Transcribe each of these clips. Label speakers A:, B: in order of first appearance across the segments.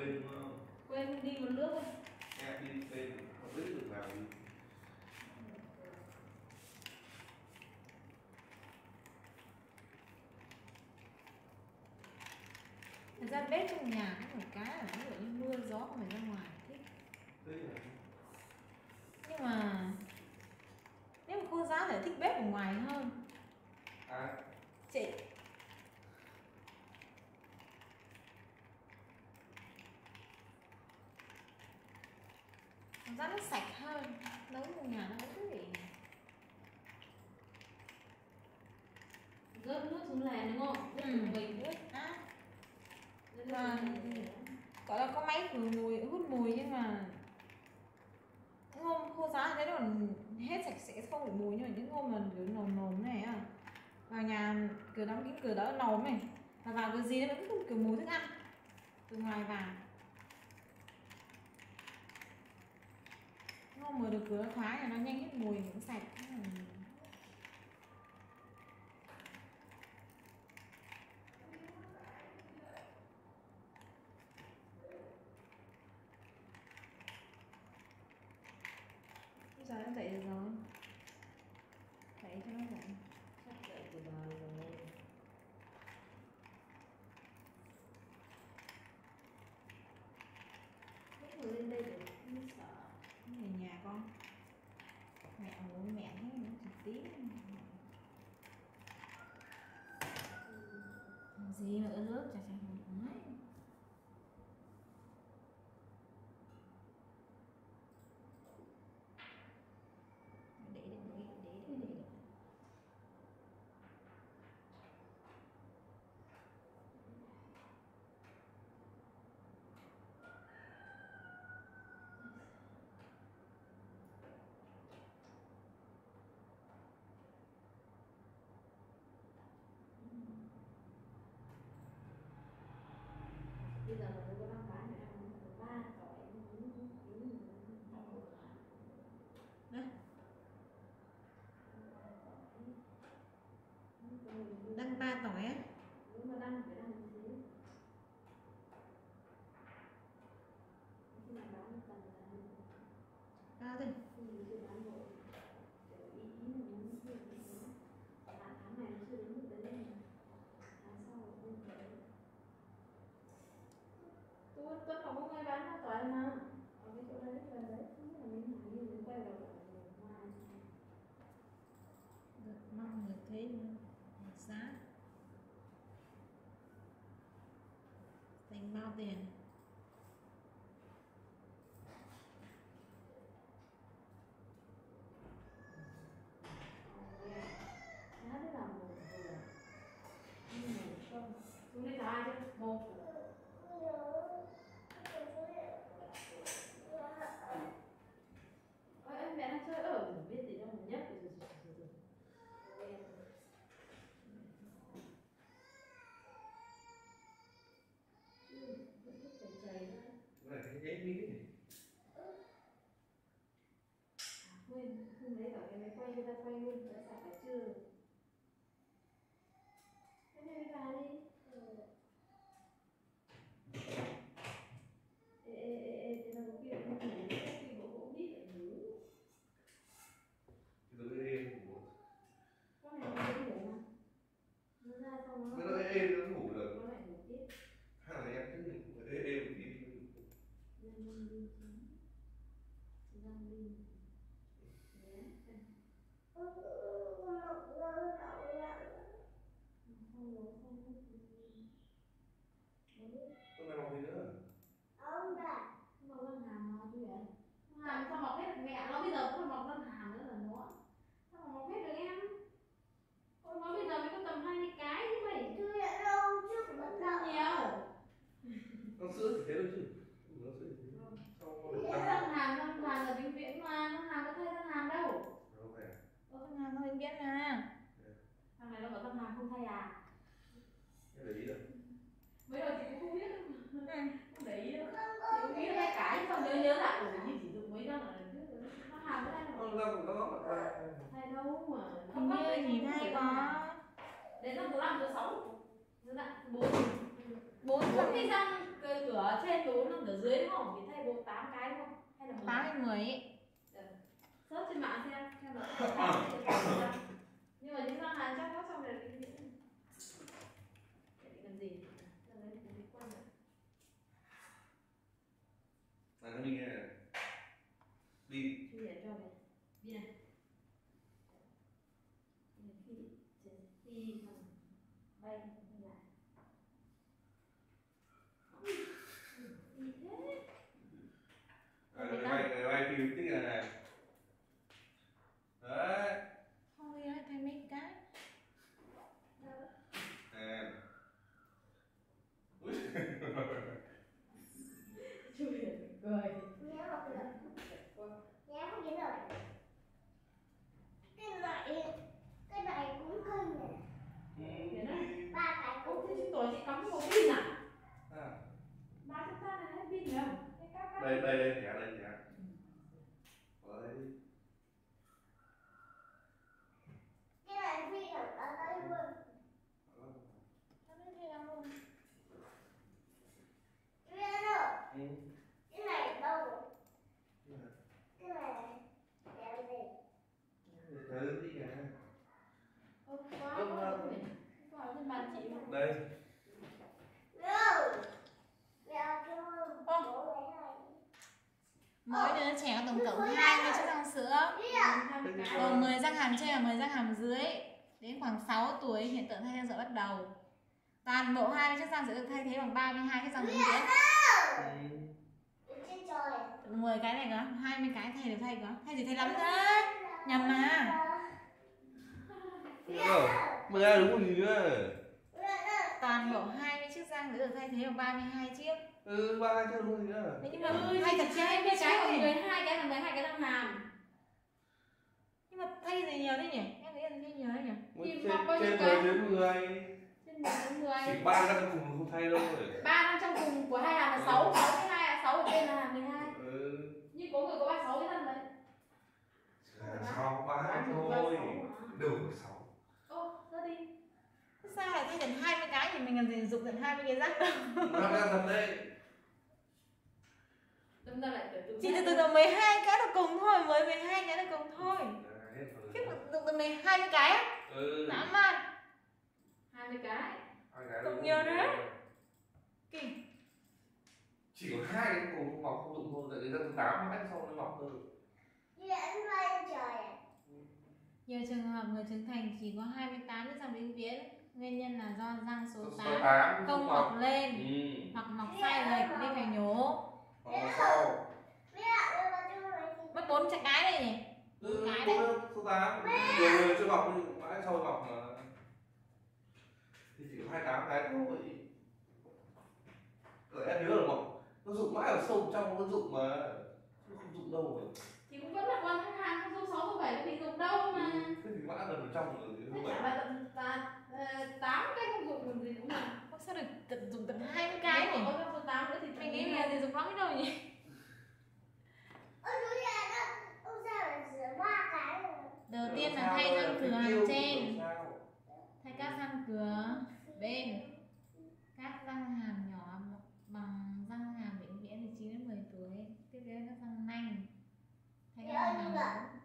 A: quên đúng không?
B: Quên đi một nước thôi.
A: Em đi quên không biết được vào đi.
B: Thật ra bếp trong nhà có một cái là ví dụ như mưa gió không phải ra ngoài thích. Nhưng mà nếu mà cô giáo thì thích bếp ở ngoài hơn.
A: À?
B: Chị. Cảm giác nó sạch hơn, nấu trong nhà nó có vị.
C: Rớt nước xuống lèn đúng không? Rớt xuống mình
B: Nước á. Và gọi là có máy khử mùi, hút mùi nhưng mà những hôm cô giáo thấy nó hết sạch sẽ không bị mùi, nhưng mà những hôm mà kiểu nồm nồm này á, vào nhà cửa đóng kín cửa đỡ nồm này, và vào cái gì nó vẫn không kiểu mùi thức ăn từ ngoài vào. Những hôm mở được cửa khóa là nó nhanh hết mùi, cũng sạch. Giờ em dậy được rồi. Dậy cho nó dậy.
C: Chắc dậy từ đời rồi. Lúc vừa lên đây để không sợ.
B: Về nhà con. Mẹ ngủ mẹ thấy nó trực tí. Gì mà ướt nước chả chẳng không nói. Để.
C: Bây giờ mà tôi có đang bán em có 3 tỏi
B: Đăng 3 tỏi á?
C: Đúng mà đăng phải đăng như thế. Khi nào bán nó cần là
B: Cao thôi.
C: mình chưa bán rồi. Ý là muốn chưa đến tháng này nó chưa đến mức đấy. Tháng sau là không thể. Tuấn không có ai bán hoa tỏi mà. Ở cái chỗ đấy là đấy. Không biết là mình làm như thế quay vào ngoài.
B: Được, mong được thấy giá. Dành bao tiền.
C: Giá rất là một vừa. Nhưng mà không. Chúng đây chào ai chứ? Một. Em mẹ đang chơi ở biết gì đâu mà nhấp rồi.
A: Này cái giấy miếng này.
C: Quên, không lấy cả cái máy quay ra quay luôn, đã sạc cả chưa? Cái này vào đi. Thế là có kia không ngủ, cái bộ cũng biết phải ngủ.
A: Rồi em ngủ.
C: Con này nó dễ ngủ mà. Nó ra xong nó...
A: Nó êm nó ngủ được.
C: Nó lại ngủ tiếp.
A: Hay là em cứ ngủ êm tí.
C: Đang đi.
A: Hôm nay mọc gì nữa?
C: Ông đã mọc răng hàm nó chứ vậy? Hàm sao mọc hết mẹ nó bây giờ cũng mọc răng hàm nữa là nó. Sao mà mọc hết được em? Con nó bây giờ mới có tầm 20 cái chứ mày. Chưa nhận đâu, chứ phải mọc nhiều.
A: Con sữa thì thế thôi chứ. Nó sữa thì thế.
C: Răng hàm là vĩnh viễn mà, răng hàm có thay răng hàm đâu.
A: Không phải.
B: Răng hàm nó vĩnh viễn mà.
C: Thằng này nó có răng hàm không thay à?
A: Em để ý rồi.
C: Mấy đầu chị cũng không biết đâu. Không để ý đâu. Chị cũng nghĩ là thay cái, xong nhớ lại rồi như chỉ dùng mấy răng là răng hàm có thay đâu.
A: Răng của nó
C: Thay đâu mà.
B: Hình như nhìn thay có.
C: Đến răng số 5, số 6. Răng 4.
B: 4
C: cái răng Cây cửa ở trên đúng không? Ở dưới đúng không? Thì thay bộ 8 cái đúng không? Hay là 10?
B: 8 hay 10 ấy.
C: Search trên mạng xem là nhưng mà những răng hàm chắc có xong rồi cái gì làm gì?
A: Này nó đi nghe này. Đi.
C: Chú để cho này. Đi này. Đi thằng bay lại. Đi thế.
A: Bay phim tích này này. Đấy.
B: Thôi á, thay mấy cái.
A: Nè.
C: Chú Huyền cười.
D: Cái này cũng cưng nè.
C: Huyền á.
D: 3 cái
C: Ủa
D: cũng
C: thế chứ tối chị cắm một pin à?
A: À.
C: Ba chúng ta này hết pin rồi không?
A: Đây thẻ đây thẻ. Ở đây đi.
D: cái này phi ở đây luôn. Viên ơi,
A: Ừ.
D: cái này đâu rồi? Cái này để làm gì?
A: Thử đi kìa.
C: Quá quá quá trên bàn chị mà.
A: Đây.
D: Đâu? Mẹ cho bố lấy này.
B: Mỗi đứa trẻ có tổng cộng 20 chiếc răng sữa. Gồm 10 răng hàm trên và 10 răng hàm dưới. Đến khoảng 6 tuổi hiện tượng thay răng sữa bắt đầu. Toàn bộ 20 chiếc răng sẽ được thay thế bằng 32 chiếc răng vĩnh viễn.
D: Trên trời.
B: 10 cái này có 20 cái thay được thay có. Thay gì thay lắm thế? Nhầm mà.
A: Mười ai đúng rồi gì nữa.
B: Toàn bộ 20 chiếc răng sẽ được thay thế bằng 32 chiếc.
A: Ừ, 32 chứ đúng rồi gì nữa.
B: Thế nhưng mà thay thật 20
C: cái
B: cái
C: còn
B: rồi.
C: 12 cái là 12 cái răng hàm.
B: Nhưng mà thay gì nhiều thế nhỉ? Em nghĩ là thay nhiều đấy nhỉ?
C: Thì mọc bao nhiêu
A: Trên
C: cái?
A: 10 dưới 10.
C: Trên 10 đến 10.
A: Chỉ 3 răng cùng không thay đâu rồi.
C: 3 răng trong cùng của hai hàm là 6, 6 cái hai 6 ở trên là hàm 12.
A: Ừ.
C: Nhưng có người có 36 cái răng đấy.
A: Sao 3 thôi. Đủ 6.
C: Ô, ra đi.
B: Thế sao lại thay tận 20 cái thì mình làm gì dùng tận 20 cái răng đâu?
A: Nó đang thật đấy.
C: Đâm ra lại từ
B: Chỉ từ từ 12 cái là cùng thôi, mới 12 cái là cùng thôi.
A: Hết rồi.
B: Khiếp dùng từ 12 cái á?
A: Ừ.
B: Dã man.
C: 20 cái.
B: Cũng nhiều đấy. Kinh.
A: Chỉ có 2 cái cùng không mọc không dụng thôi, tại vì răng thứ 8 mãi sau nó mọc thôi.
D: Điện bay trên trời à?
B: Nhiều trường hợp người trưởng thành chỉ có 28 chiếc răng vĩnh viễn. Nguyên nhân là do răng số
A: Số
B: 8
A: 8
B: không mọc lên
A: Ừ.
B: hoặc mọc sai lệch đi phải nhổ.
A: Hoặc là sau.
D: Mẹ ơi, bà cho lấy gì?
B: Mất 4 cái này nhỉ?
A: Ừ,
B: Cái đấy.
A: số 8. Nhiều người chưa mọc nhưng mãi sau mọc mà. Thì chỉ có 28 cái thôi. Rồi em nhớ là mọc nó rụng mãi ở sâu trong nó rụng mà. Nó không rụng đâu mà.
C: Thì cũng vẫn là quan răng hàm không số 6 số 7 có bị dùng đâu mà.
A: Thế thì mãi ở trong rồi
C: Thế
A: như
C: chả
A: vậy.
C: là tận 8 cái không dùng làm gì đúng không?
B: Sao được dùng tận 20 cái nhỉ?
C: Có răng số 8 nữa thì
B: Mình nghĩ là gì dùng lắm cái đâu nhỉ?
D: Ôi, chú Điện ơi, ông sao lại rửa 3 cái rồi?
B: Đầu tiên là thay răng cửa hàm trên, thay các răng cửa bên, các răng hàm nhỏ bằng răng hàm vĩnh viễn từ 9 đến 10 tuổi. Tiếp đến các răng nanh, thay răng hàm móng.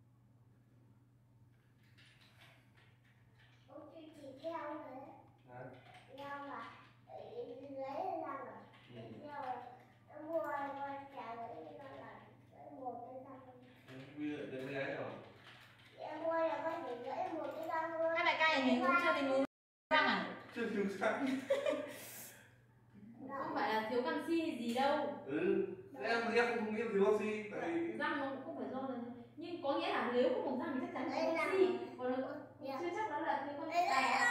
D: Ông chỉ theo đấy. Theo mà lấy ra rồi. Theo rồi. Em mua trả lấy ra là một cái răng.
A: Bây giờ đến cái rồi.
D: Em mua là có thể gãy một cái răng luôn.
B: Các đại ca nhà mình cũng chưa thấy nhú răng à?
A: Chưa thiếu răng.
C: không phải là thiếu canxi hay gì đâu.
A: Ừ. Em không nghĩ thiếu oxy tại vì
C: Răng nó cũng không phải do là, nhưng có nghĩa là nếu có một răng thì chắc chắn thiếu canxi, còn nó chưa chắc đó là thiếu canxi.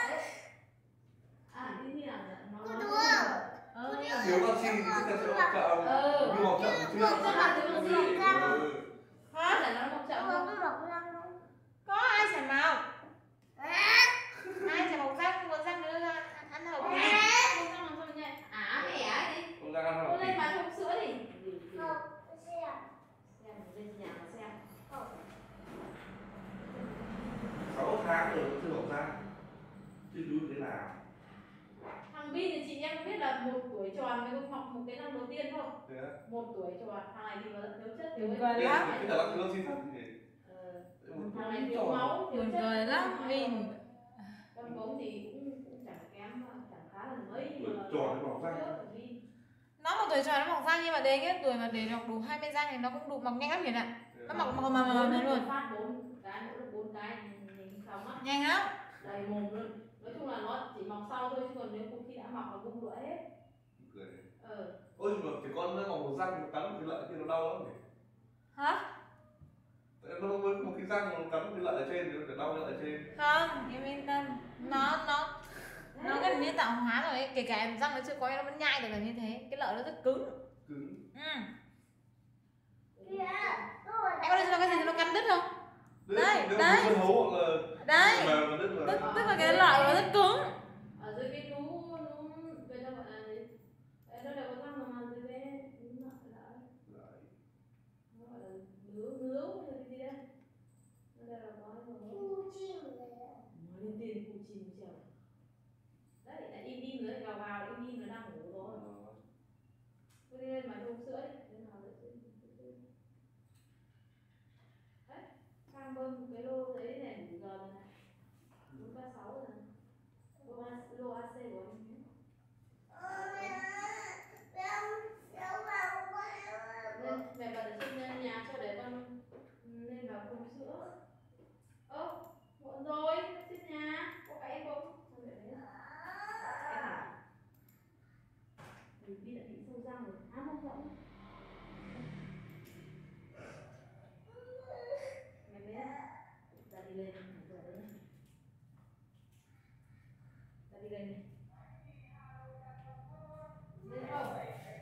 C: Đi như nào nó
A: thiếu oxy thì chắc chắn sẽ mọc chậm. Nhưng mọc chậm chưa
C: chắc là thiếu canxi.
A: Ừ.
C: Có thể nó mọc chậm
D: Không
C: không?
D: có một răng đâu.
B: Có ai chảy mọc? Ai chảy mọc răng, một răng nữa ra ăn hộp
C: Không
B: nha.
C: răng làm sao nhỉ? Mẹ ấy đi.
A: Không ra ăn
C: Cô lên bà trông sữa đi.
D: Không, xem.
C: Xem lên nhà mà xem.
A: 6 tháng rồi chưa mọc ra. Chưa đúng thế nào.
C: Thằng Bin thì chị em biết là 1 tuổi tròn mới có mọc một cái năm đầu tiên thôi.
A: Thế á?
C: 1 tuổi tròn, thằng này thì nó thiếu chất thiếu
B: Buồn
C: ấy.
B: cười lắm.
A: Cái là nó xin thật thì
C: Thằng này thiếu máu, thiếu
B: Buồn
C: chất.
B: cười lắm Min.
C: Con bóng thì cũng chẳng kém, chẳng khá là mấy nhưng mà
A: tròn cái mỏng răng.
B: Nó một tuổi tròn nó mọc răng, nhưng mà đến cái tuổi mà để mọc đủ 20 răng thì nó cũng đủ mọc nhanh lắm Hiền ạ. Nó mọc mà luôn.
C: Phát 4 cái, mỗi lúc 4 cái nhìn xong á.
B: Nhanh lắm.
C: Đầy mồm luôn. Nói chung là nó chỉ mọc sau thôi, chứ còn nếu khi đã mọc là bung lưỡi hết.
A: Cười. Ôi nhưng mà cái con nó mọc một răng nó cắn một cái lợi thì nó đau lắm nhỉ?
B: Hả?
A: Nó mới một cái răng nó cắn một cái lợi ở trên thì nó phải đau cái lợi ở trên.
B: Không, em yên tâm. Nó gần như tạo hóa rồi ấy. Kể cả em răng nó chưa có nó vẫn nhai được là như thế. Cái lợi nó rất cứng. Em có thấy cái gì nó cắn đứt không? Đấy.
A: Hấu hoặc là
B: đấy. Tức là cái lợi nó rất cứng.
C: Ở dưới cái nú người ta gọi là gì? Nó đều có răng mà dưới cái nú lợi. Nó gọi là nướu hay gì đấy. Nó đây là có rồi.
D: Cu chim rồi.
C: Nó lên tiền cu chim chiều. Đấy, đã im rồi vào vào im nó đang ngủ rồi. Cứ đi lên mà uống sữa đi. Thế nào đấy. Đấy, sang bơm cái lô đấy để ngủ giờ rồi này. 436 rồi này. Lô AC của anh nhé. Mẹ bật ở trên nhà cho để con lên vào uống sữa. Muộn rồi, trên nhà có phải em không? Sao để đấy? Em à? Đi đã bị sâu răng rồi, không rộng. Mẹ bé, ra đi lên, ra đi lên đi. Lên không?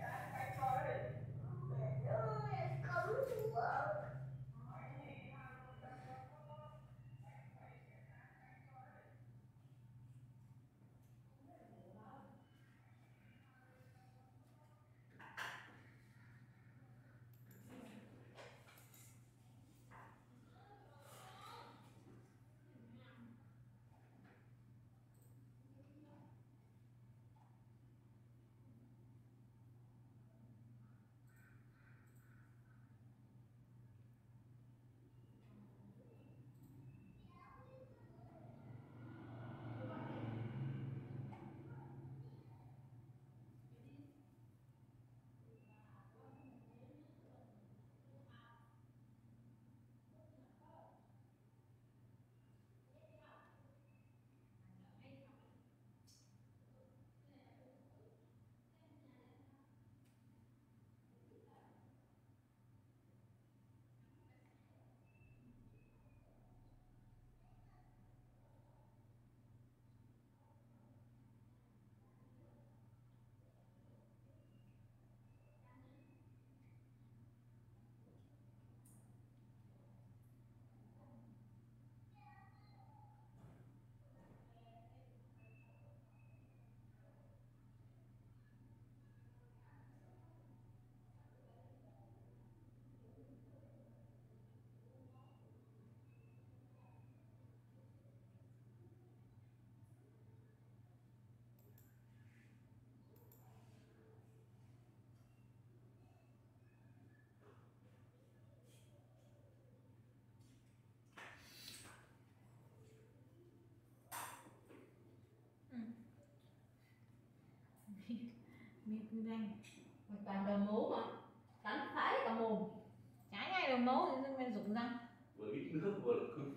B: Miệng cứ đanh.
C: Toàn đầu mố mà. Cắn phải cả mồm.
B: Trái ngay đầu mấu thì mình rụng răng.
A: Vừa ít nước vừa là cứng.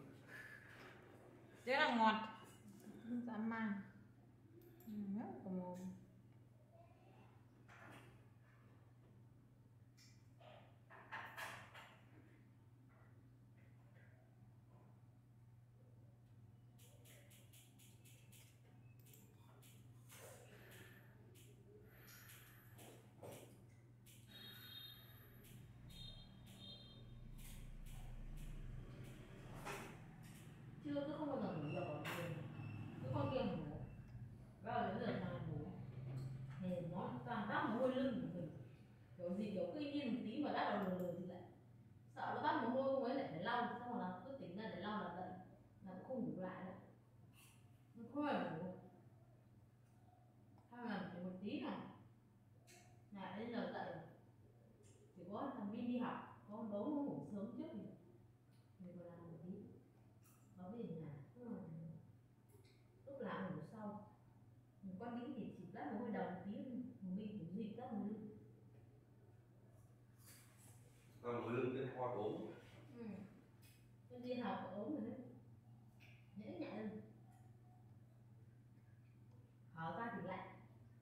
B: Thế là ngọt. Không dám mang. Rất cả mồm.
C: Chưa, tôi không bao giờ ngủ được ở giường. Cứ con kia ngủ. Bao giờ thằng này ngủ. Thì nó toàn tắt mồ hôi lưng của mình. Kiểu gì kiểu cứ im một tí mà đã đầu lừ thì lại sợ nó tắt mồ hôi không ấy lại phải lau, xong rồi là cứ tỉnh ra để lau là dậy là cũng không ngủ lại nữa. Nó không phải ngủ. Hay là chỉ một tí nào. chỉ có thằng Vin đi học có bố nó ngủ sớm trước thì mình còn làm một tí nó về nhà lúc nào ngủ sau mình con nghĩ thì chỉ lát mới đầu một tí mình cũng gì các mình
A: còn mới lưng cái hoa ốm.
C: con đi học ốm rồi đấy nhễ nhại lên hở ra thì lạnh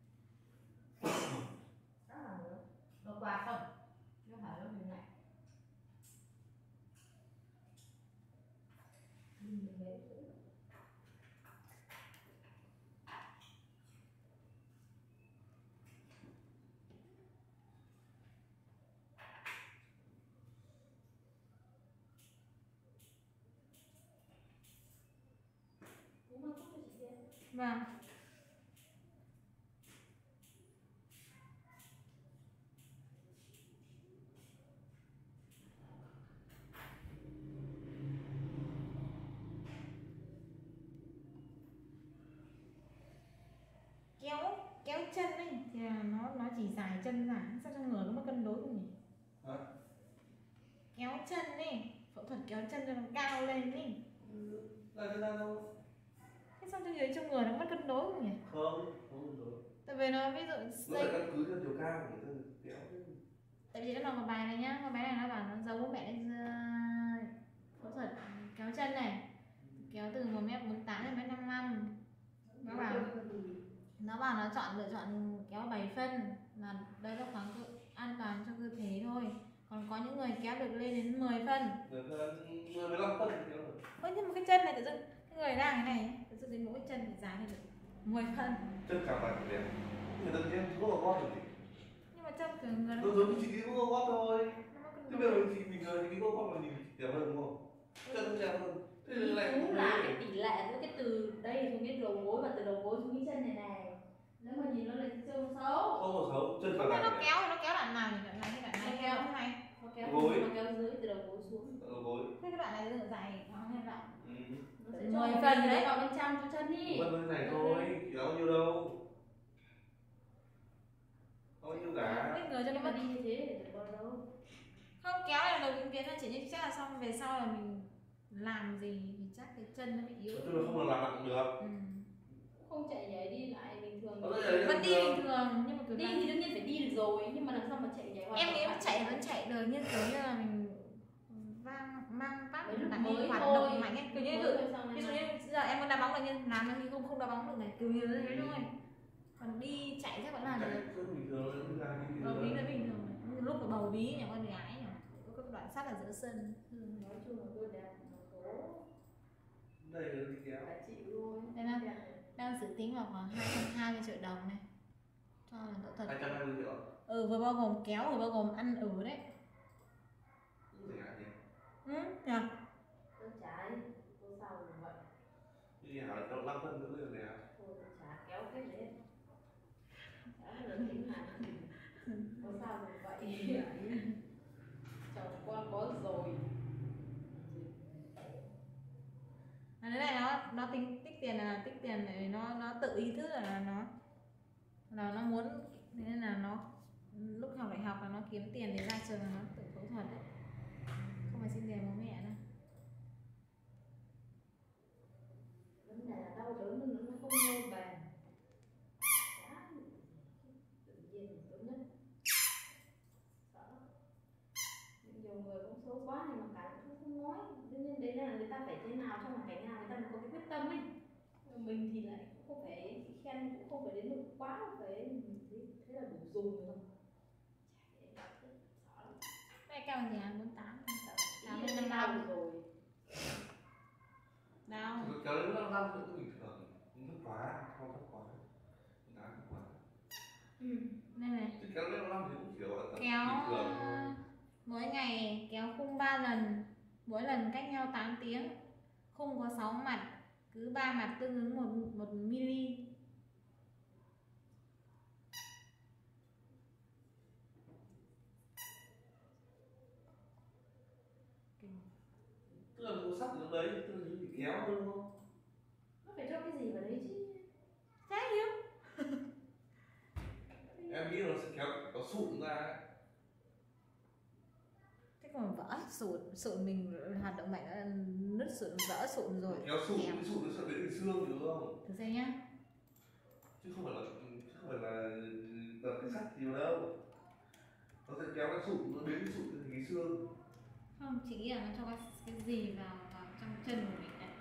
C: đó là đồ quạt không nó hở nó mình lạnh mình lấy
B: Vâng. Kéo chân ấy thì là nó chỉ dài chân ra, sao cho người nó mới cân đối không nhỉ?
A: Hả?
B: Kéo chân ấy, phẫu thuật kéo chân cho nó cao lên ấy.
A: Là thế nào đâu?
B: Thế sao cho người nó mất cân đối không nhỉ?
A: Không cân đối.
B: Tại vì nó ví dụ
A: Nó phải căn cứ theo chiều cao của người ta kéo.
B: Tại vì nó nói một bài này nhá, một bài này nó bảo nó giấu bố mẹ phẫu thuật kéo chân này, kéo từ 1m48 đến 1m55. Nó bảo nó lựa chọn kéo 7 phân là đây là khoảng an toàn cho cơ thể thôi. Còn có những người kéo được lên đến 10 phân.
A: 10 15 phân thì kéo được.
B: Ôi nhưng mà cái chân này tự dưng cái người đang cái này tự dưng đến mỗi chân thì dài lên được 10 phân.
A: Chân càng dài càng đẹp. Người ta nhé, có gót rồi gì?
B: Nhưng mà chân của người nó
A: Giống như chị đi có gót thôi. Thế bây giờ chị bình thường thì cái gót mà nhìn đẹp hơn đúng không? Chân nó đẹp hơn. Thế
C: cũng
A: này
C: là cái tỷ lệ giữa cái từ đây xuống cái đầu gối và từ đầu gối xuống cái chân này này nếu mà nhìn nó là trông xấu
A: không có xấu, chân càng
B: không
A: dài.
B: nó kéo đoạn nào thì đoạn này hay đoạn này kéo thế này
C: nó kéo
A: gối.
C: nó kéo dưới từ đầu gối xuống
A: Đầu gối.
B: thế cái đoạn này tự dài nó như vậy.
C: Nó sẽ
B: 10
C: cho
B: phần
C: đấy
B: đấy.
C: vào bên trong cho chân đi
A: Bên này thôi, kéo nhiêu đâu. Có nhiêu cả.
B: Biết người cho nó
C: nhưng mà
B: mất
C: đi như thế để được bao đâu
B: không kéo này là đầu kiến là chỉ như chắc là xong về sau là mình làm gì thì chắc cái chân nó bị yếu.
A: Nói chung là không làm nặng được.
C: không chạy nhảy đi lại bình thường
B: Vẫn đi bình thường nhưng mà kiểu
C: đi thì đương nhiên phải đi được rồi nhưng mà làm sao mà chạy nhảy
B: em nghĩ chạy vẫn chạy được nhưng kiểu như là mình mang vác lại
C: mới
B: hoạt
C: thôi.
B: động mạnh ấy kiểu như ví dụ như giờ em muốn đá bóng là như làm thì không đá bóng được này kiểu như thế thôi còn đi chạy chắc vẫn làm được.
A: Bình thường là đi
B: Bầu bí là bình thường này. Lúc mà bầu bí nhà con gái nhỉ có cái đoạn sắt ở giữa sân
C: nói chung là tôi đẹp một số
A: đây là đi kéo
C: phải chịu thôi
B: đây đang dự tính vào khoảng 220 triệu đồng này cho lần phẫu thuật
A: 220 triệu.
B: vừa bao gồm kéo vừa bao gồm ăn ở đấy.
A: Cũng rẻ nhỉ.
B: Nhờ
C: tôi trái tôi sao rồi vậy
A: Như hỏi đâu 5 phân nữa rồi nè.
C: tôi chả kéo cái đấy chả là tính là tôi sao rồi vậy chồng con có rồi
B: cái này nó tính tích tiền là tích tiền này nó tự ý thức là nó muốn thế nên là nó lúc học đại học là nó kiếm tiền để ra trường là nó tự phẫu thuật đấy không phải xin tiền bố mẹ đâu.
C: vấn đề là đau đớn nhưng nó không lâu bền tự nhiên là tốt nhất sợ nhiều người cũng xấu quá nhưng mà cái cũng không nói đương nhiên đấy là người ta phải thế nào trong hoàn cảnh nào người ta mới có cái quyết tâm ấy mình thì lại cũng không phải khen cũng không phải đến mức quá phải thế là đủ dùng rồi
B: Mẹ cao bằng gì hả? 48
C: 8 đến 55 rồi
B: đau
A: Kéo đến 55 nữa bình thường. Thấp quá, không thấp quá. Đá thấp quá.
B: đây này
A: Kéo đến 55 thì cũng chỉ gọi là
B: kéo
A: bình thường thôi.
B: mỗi ngày kéo khung 3 lần mỗi lần cách nhau 8 tiếng khung có 6 mặt cứ 3 mặt tương ứng 1 mm.
A: Tức là mua sắt ở đấy, tức là bị kéo thôi đúng không?
C: nó phải cho cái gì vào đấy chứ
B: Thế hiếu
A: Em nghĩ nó sẽ kéo có sụn ra ấy.
B: Thế còn vỡ sụn mình hoạt động mạnh đã nứt sụn vỡ sụn rồi.
A: Kéo sụn cái sụn nó sợ đến từ xương hiểu không?
B: Thử xem nhá.
A: Chứ không phải là tập cái sắt nhiều đâu. Nó sẽ kéo cái sụn nó đến cái sụn từ cái xương.
B: Không, chị nghĩ là nó cho cái gì vào trong chân của mình đấy.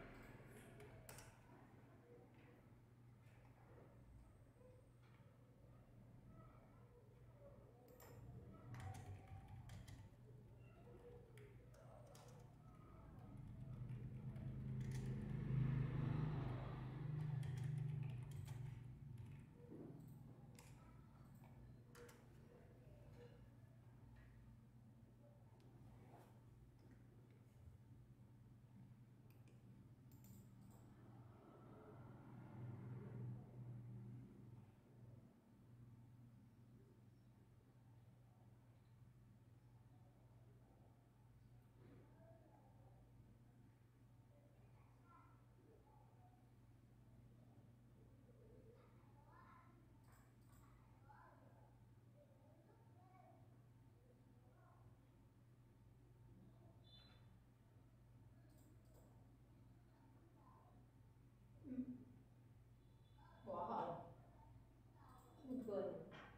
B: Bỏ hở. Một tuần.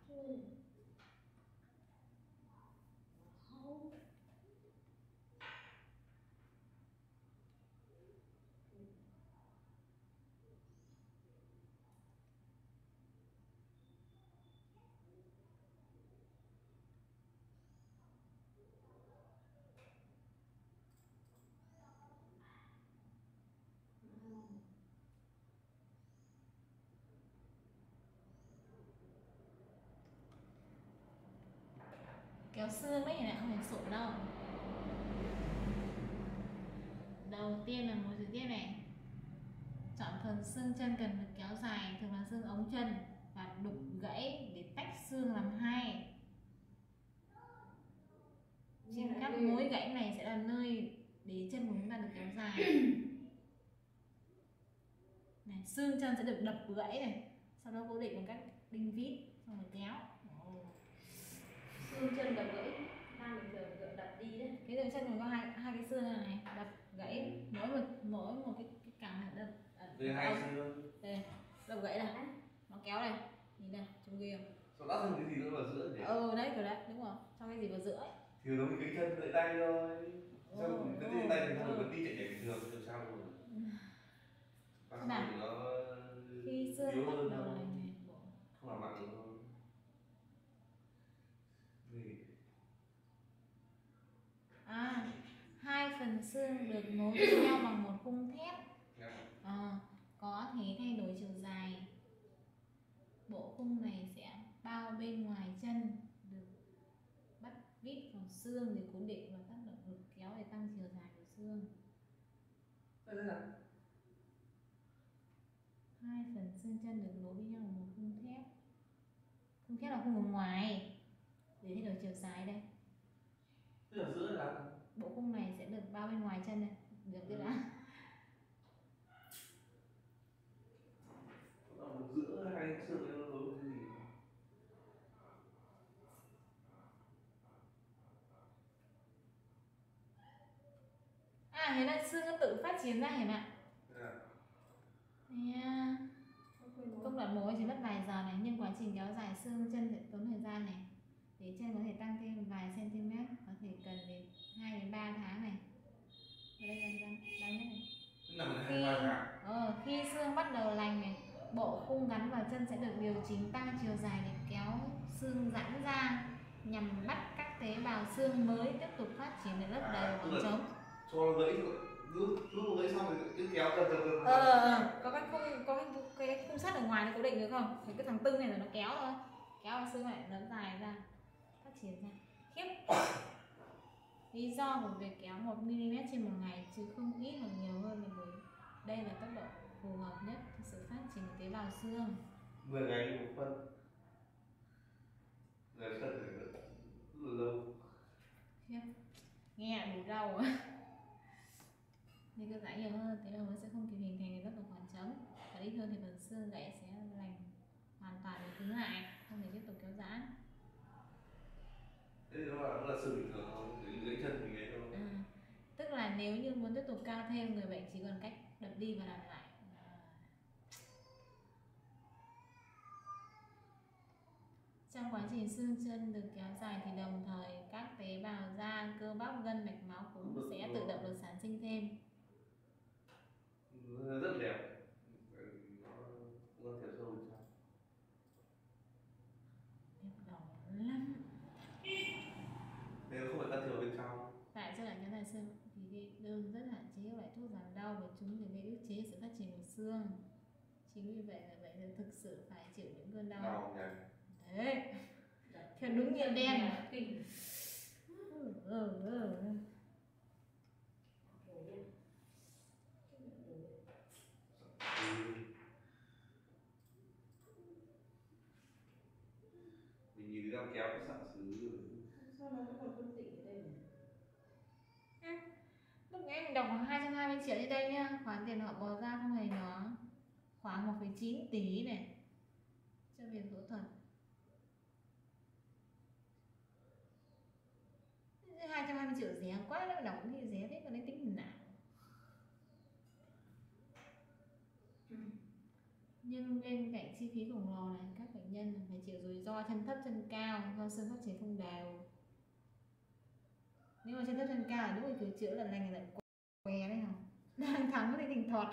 B: Kéo xương đấy này, không phải sụn đâu. Đầu tiên là mối thứ tiếp này. Chọn phần xương chân cần được kéo dài, thường là xương ống chân, và đục gãy để tách xương làm hai. Trên các mối gãy này sẽ là nơi để chân của chúng ta được kéo dài. Này, xương chân sẽ được đập gãy này, sau đó cố định bằng cách đinh vít, xong rồi kéo.
C: Xương chân đập gãy, đang bình thường đập đi đấy.
B: Cái đường chân mình có hai cái xương này đập gãy, mỗi một cái cẳng này đập.
A: Đây hai xương.
B: Đây, đập gãy này, nó kéo này, nhìn này, trông ghê không?
A: Sau đó thêm cái gì nữa vào giữa nhỉ?
B: Đấy kiểu đấy, đúng rồi, cho cái gì vào giữa ấy.
A: Thì nó bị cái chân gãy tay thôi. Xong cái tay thì không được đi chạy nhảy bình thường làm sao rồi. Bác
B: Nào.
A: sĩ nó
B: Khi xương
A: yếu
B: bắt
A: hơn
B: đầu
A: thôi.
B: lành này,
A: Không làm mạnh được thôi.
B: hai phần xương được nối với nhau bằng một khung thép. Có thể thay đổi chiều dài. Bộ khung này sẽ bao bên ngoài chân, được bắt vít vào xương để cố định và tác động lực kéo để tăng chiều dài của xương. Hai phần xương chân được nối với nhau bằng một khung thép. Khung thép là khung ở ngoài để thay đổi chiều dài đây.
A: Tức là giữa là
B: Bộ khung này sẽ được bao bên ngoài chân này, được chưa đã?
A: giữa hai xương nó nối cái gì?
B: Thế là xương nó tự phát triển ra hả bạn? Yeah. Công đoạn mổ chỉ mất vài giờ này, nhưng quá trình kéo dài xương chân sẽ tốn thời gian này. Để chân có thể tăng thêm vài cm, có thể cần đến 2 đến 3 tháng này. Ở đây là đang nhất này. Khi xương bắt đầu lành này, bộ khung gắn vào chân sẽ được điều chỉnh tăng chiều dài để kéo xương giãn ra, nhằm bắt các tế bào xương mới tiếp tục phát triển để lấp đầy và khoảng trống.
A: Cho nó gãy lúc gãy xong rồi cứ kéo dần.
B: Có cái khung sắt ở ngoài nó cố định được không? Thì cái thằng tưng này là nó kéo thôi, kéo vào xương này nó dài ra, phát triển ra. Lý do của việc kéo 1 mm trên một ngày chứ không ít hoặc nhiều hơn là bởi đây là tốc độ phù hợp nhất cho sự phát triển của tế bào xương.
A: 10 ngày một phân. Người phân thì rất là lâu.
B: Nghe đủ đau á. Nên cơ giải nhiều hơn, tế bào mới sẽ không kịp hình thành để lấp vào khoảng trống. Và ít hơn thì phần xương gãy sẽ lành hoàn toàn và cứng lại, không thể tiếp tục kéo giãn.
A: Thế thì nó là xương bình thường thôi. gãy chân thì gãy thôi.
B: Tức là nếu như muốn tiếp tục cao thêm, người bệnh chỉ còn cách đập đi và làm lại. Trong quá trình xương chân được kéo dài thì đồng thời các tế bào da, cơ bắp, gân, mạch máu cũng sẽ tự động được sản sinh thêm.
A: Rất đẹp. Nó thiệt sâu bên trong.
B: Đẹp đỏ lắm.
A: Thế không phải can thiệp bên trong.
B: Tại sao lại kéo dài xương? Thì cái đơn rất hạn chế các loại thuốc giảm đau và chúng thì gây ức chế sự phát triển của xương. Chính vì vậy là bệnh nhân thực sự phải chịu những cơn đau.
A: Đau nhỉ.
B: Đấy. Theo đúng nghĩa đen.
A: Mình nhìn đang kéo cái sạn sứ.
C: Sao nó vẫn còn phân tịnh ở đây nhỉ?
B: Lúc nãy mình đọc khoảng 220 triệu trên đây nhá. Khoản tiền họ bỏ ra không hề nhỏ. Khoảng 1,9 tỷ này cho việc phẫu thuật. 220 triệu rẻ quá, nó đọc cái rẻ thế còn đến tính nào. Nhưng bên cạnh chi phí khổng lồ này, các bệnh nhân phải chịu rủi ro chân thấp chân cao do xương phát triển không đều. Nếu mà chân thấp chân cao là lúc mà cứu chữa lần này lại què đấy không? Đang thắng thì thỉnh thọt.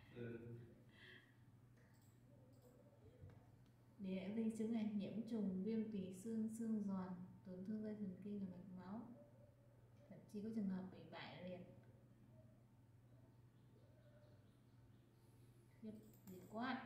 B: Để lại di chứng này, nhiễm trùng, viêm tủy xương, xương giòn, tổn thương dây thần kinh và mạch máu, thậm chí có trường hợp bị bại liệt. Khiếp, gì quá.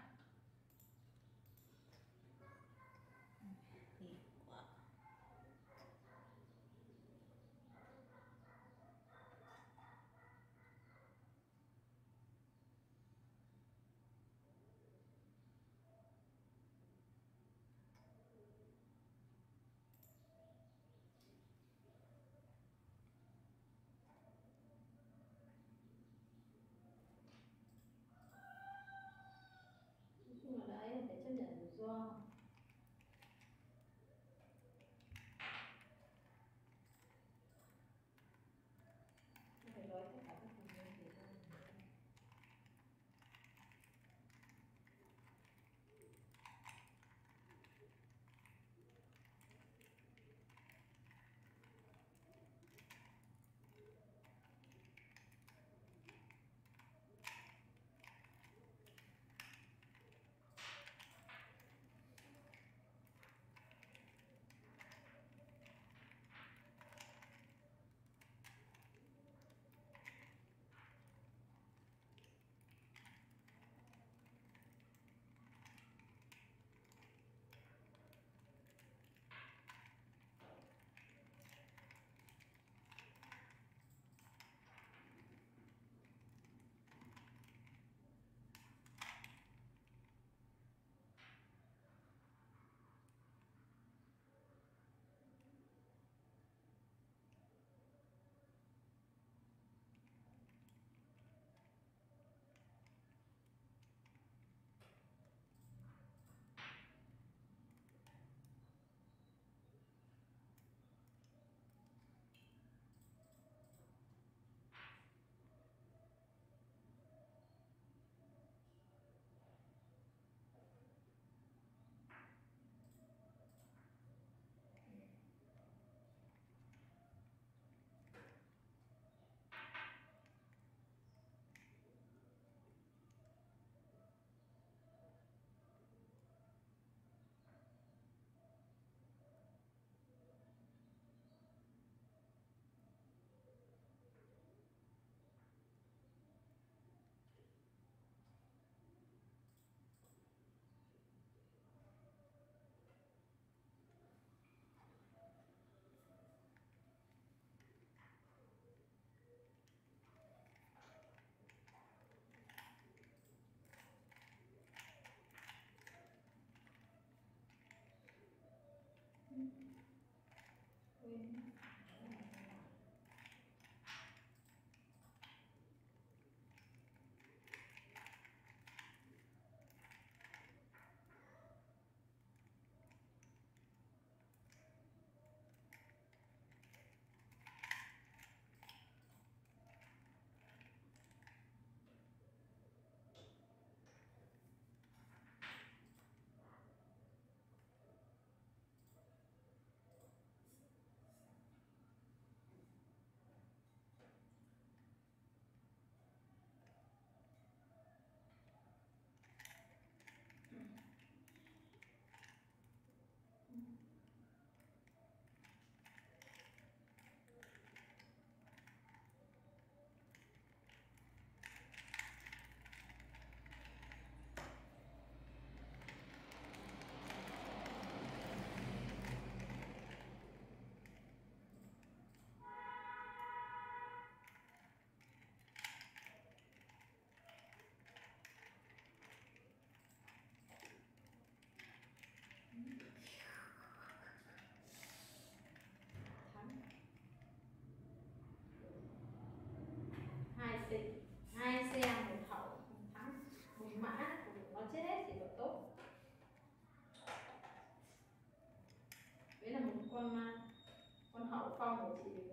C: của chị để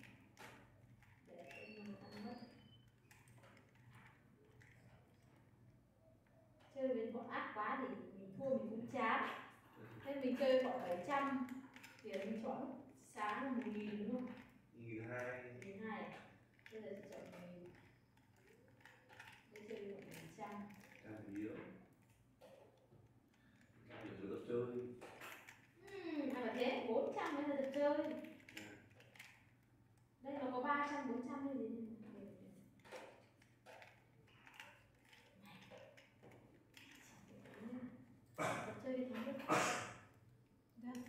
C: ăn mất. Chơi với bọn ác quá thì mình thua mình cũng chán, nên mình chơi bọn 700 tiền mình chọn lúc sáng là 1.000 đúng không?
A: 1.200.
C: 1.200 à? Bây giờ chị chọn 1.000. Đây chơi với bọn 700.
A: Càng yếu. Càng yếu được chơi.
C: À mà thế 400 mới là được chơi. Đây nó có 300, 400 hay gì. Chơi đi thắng được.
B: Vâng.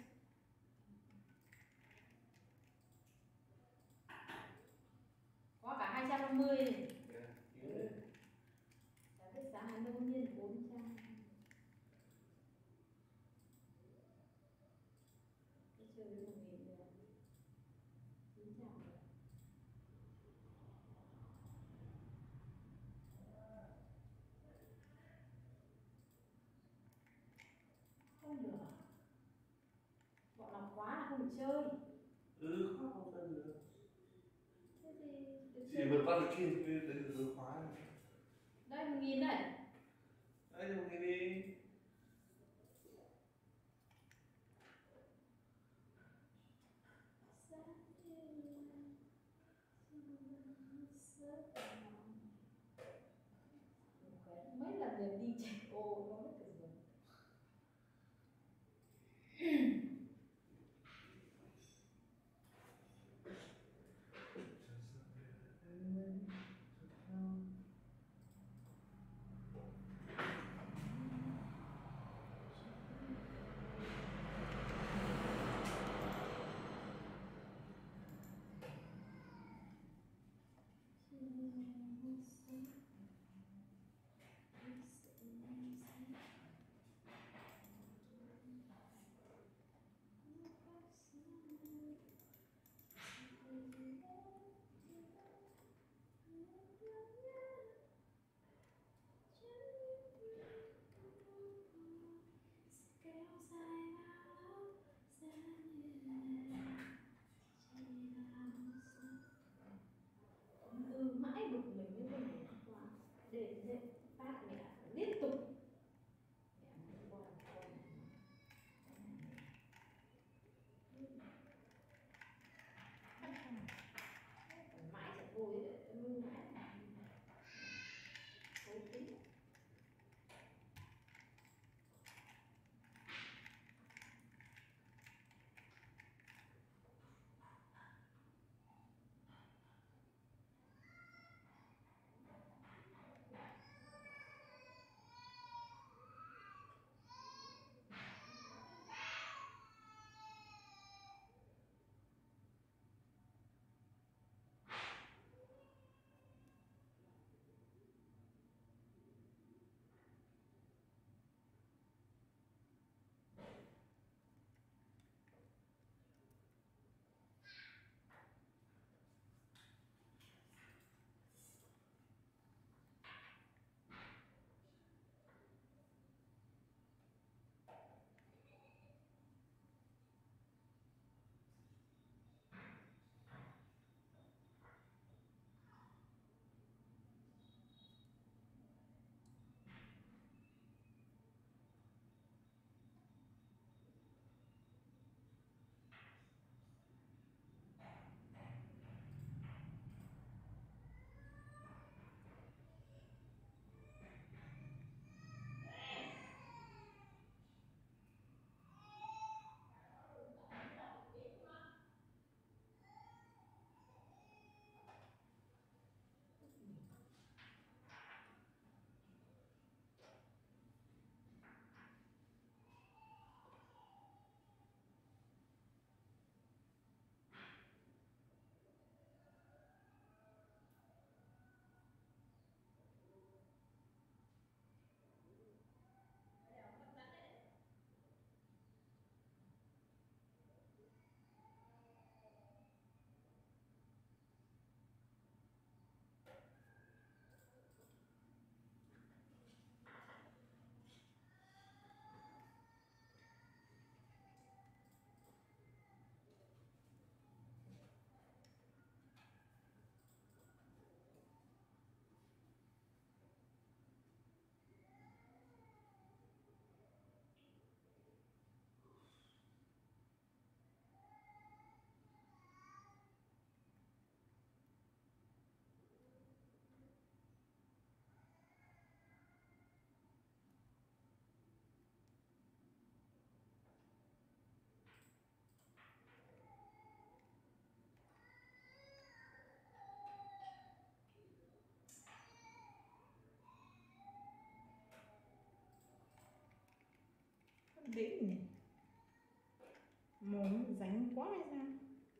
C: Có cả 250 này.
A: Yếu.
C: Cả cái giá hàng đông nhiên 400. Cái chơi với 1.000 nữa. 900. Không được. Bọn nó quá là không được chơi.
A: Không chơi được.
C: Thế thì được
A: Chỉ
C: chơi.
A: vượt qua được kia thì được khóa.
C: Đây 1.000 này.
A: Đây dùng cái đi.
C: Mấy lần liền đi chạy ô nó mất cái gì.
B: thấy nhỉ, mồm rắn quá hay sao.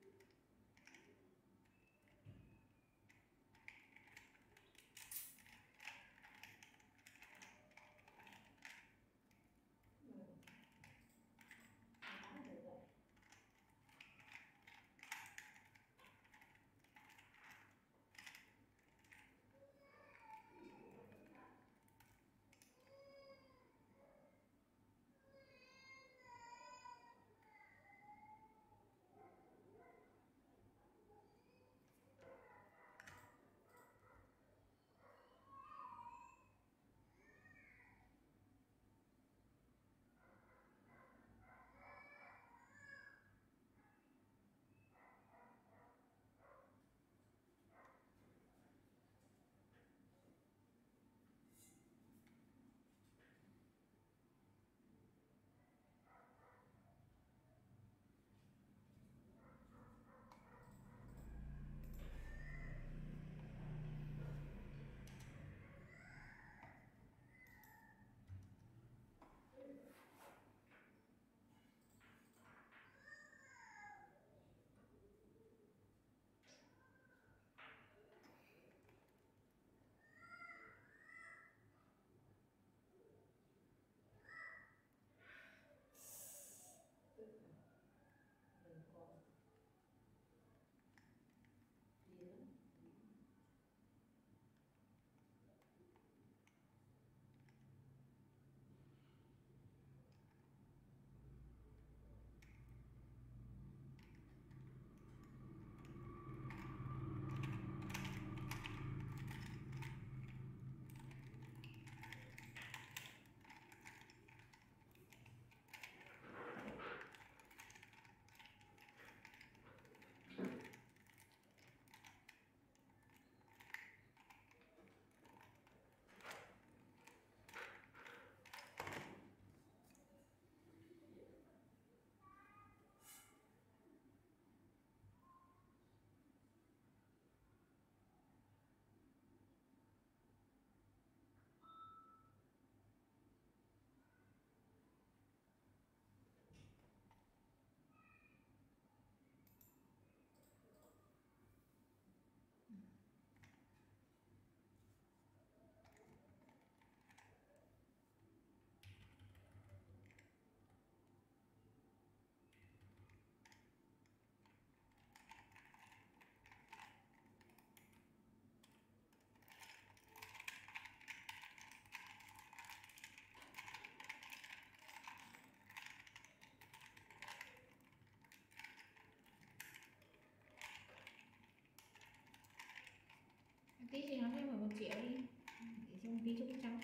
B: Tí thì nó thêm 1 triệu đi để xem tí cho cái cháu.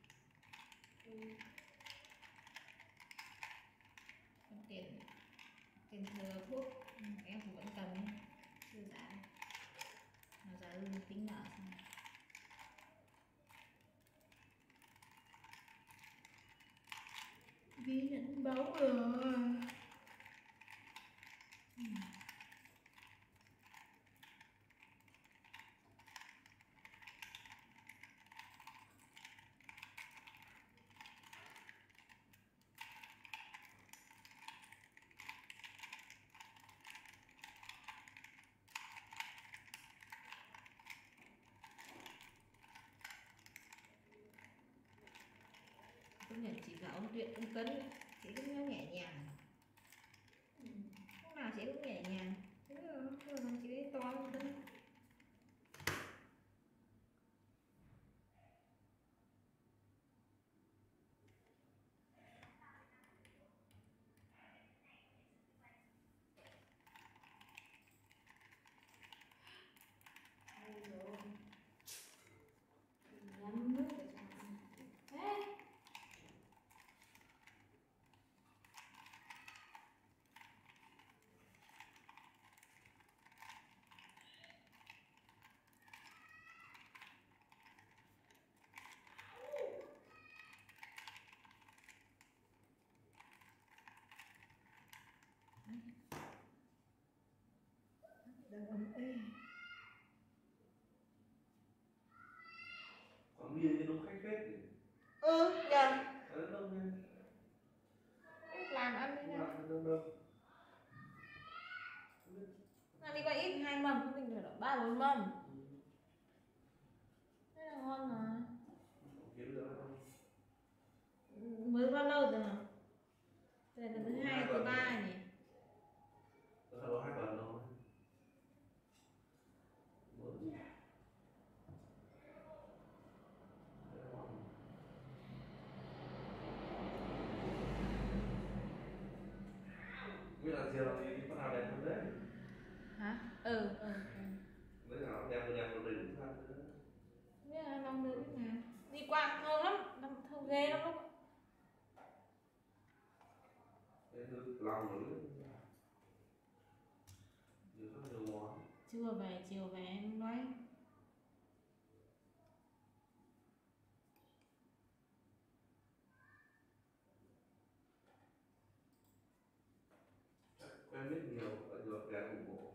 B: Còn tiền thừa thuốc em cũng vẫn cần chưa giá, nó giá tính nợ xong. Ghi nhận báo rồi. Công nhận chị và ông Tuyệt cũng cấn, chị cũng nhẹ nhàng, lúc nào chị cũng nhẹ nhàng, thế rồi chị ấy to hơn cân.
C: Nhắm nước để cho nó ăn. Ê,
B: Đang ấm ê.
A: Quán bia cái đông khách phết thì
B: Nhờ.
A: ở đâu nha.
B: đi qua ít 2 mâm, không mình phải 3-4 mâm. Thế là ngon mà.
A: Kiếm được không?
B: Mới bao lâu rồi hả? Đây là lần thứ 2, thứ 3 nhỉ?
A: Đó là 2 tuần rồi. Biết là chiều thì có nào đẹp hơn đấy.
B: Hả? Ừ.
A: Đấy là nó đẹp rồi đỉnh ra nữa.
B: Biết là năm nữa biết nào. Đi qua thơm lắm, thơm ghê lắm lúc.
A: Thế cứ lòng nữa. Nhiều rất nhiều món.
B: Chiều về em nói.
A: Quen biết nhiều, lại được kẻ ủng hộ.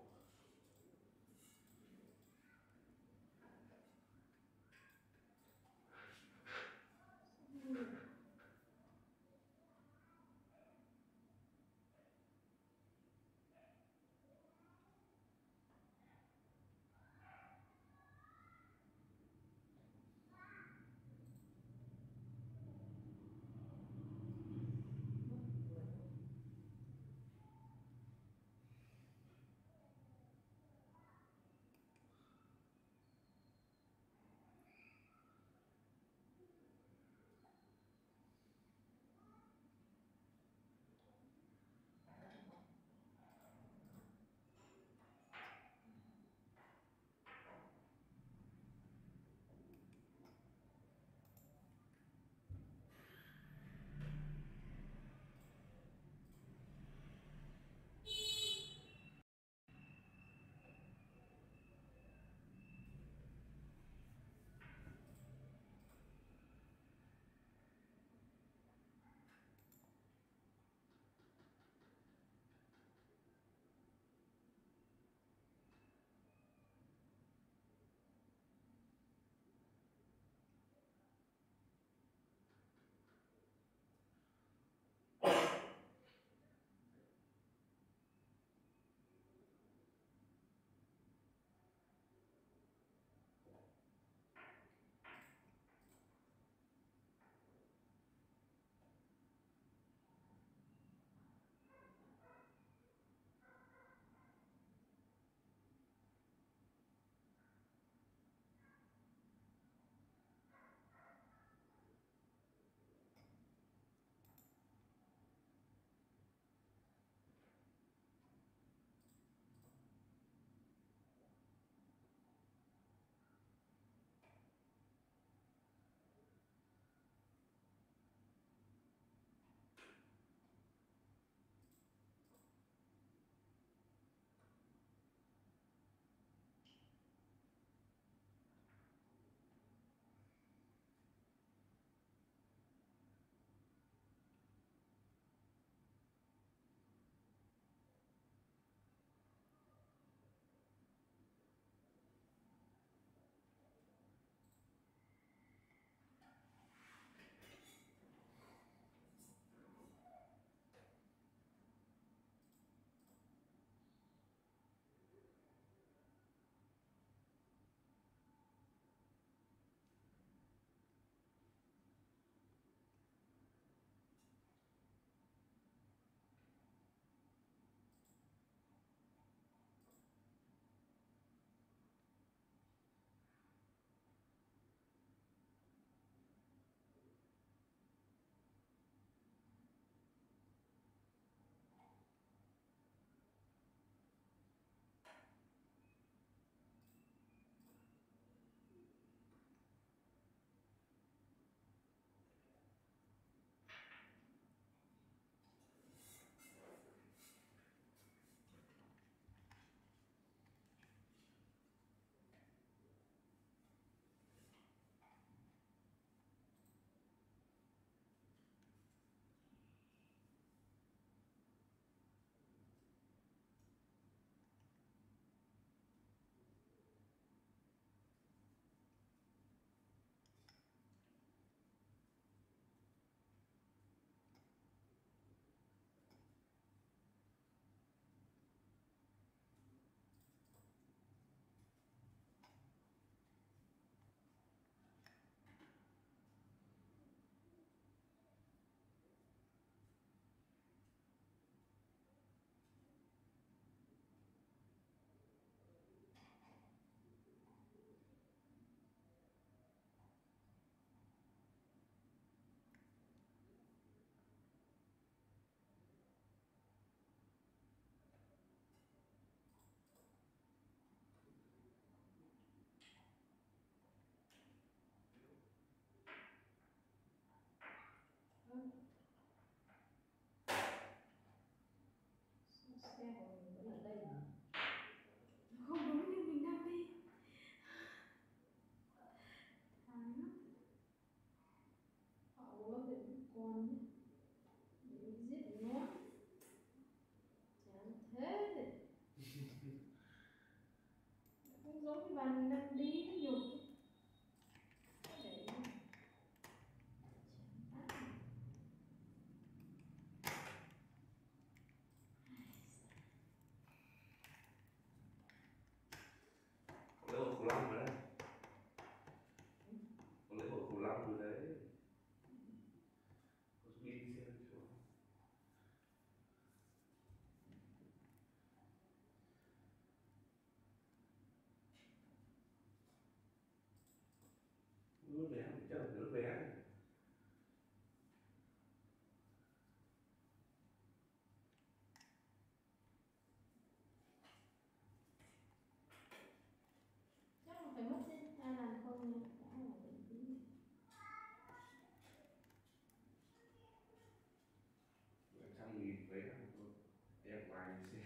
C: bạn đang đi dục
A: lễ hội khủng long rồi đấy, lễ hội khủng long rồi đấy, đi xem chỗ nước bé, chắc là nước bé.
C: chắc là phải mất chứ hay là không đã là bệnh tí.
A: Trăm nghìn vé em ngoài xe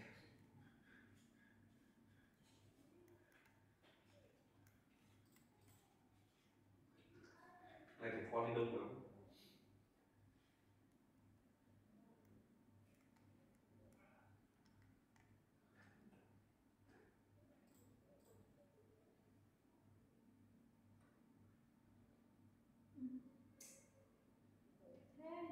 A: này thì con đi đông lắm.
C: Thế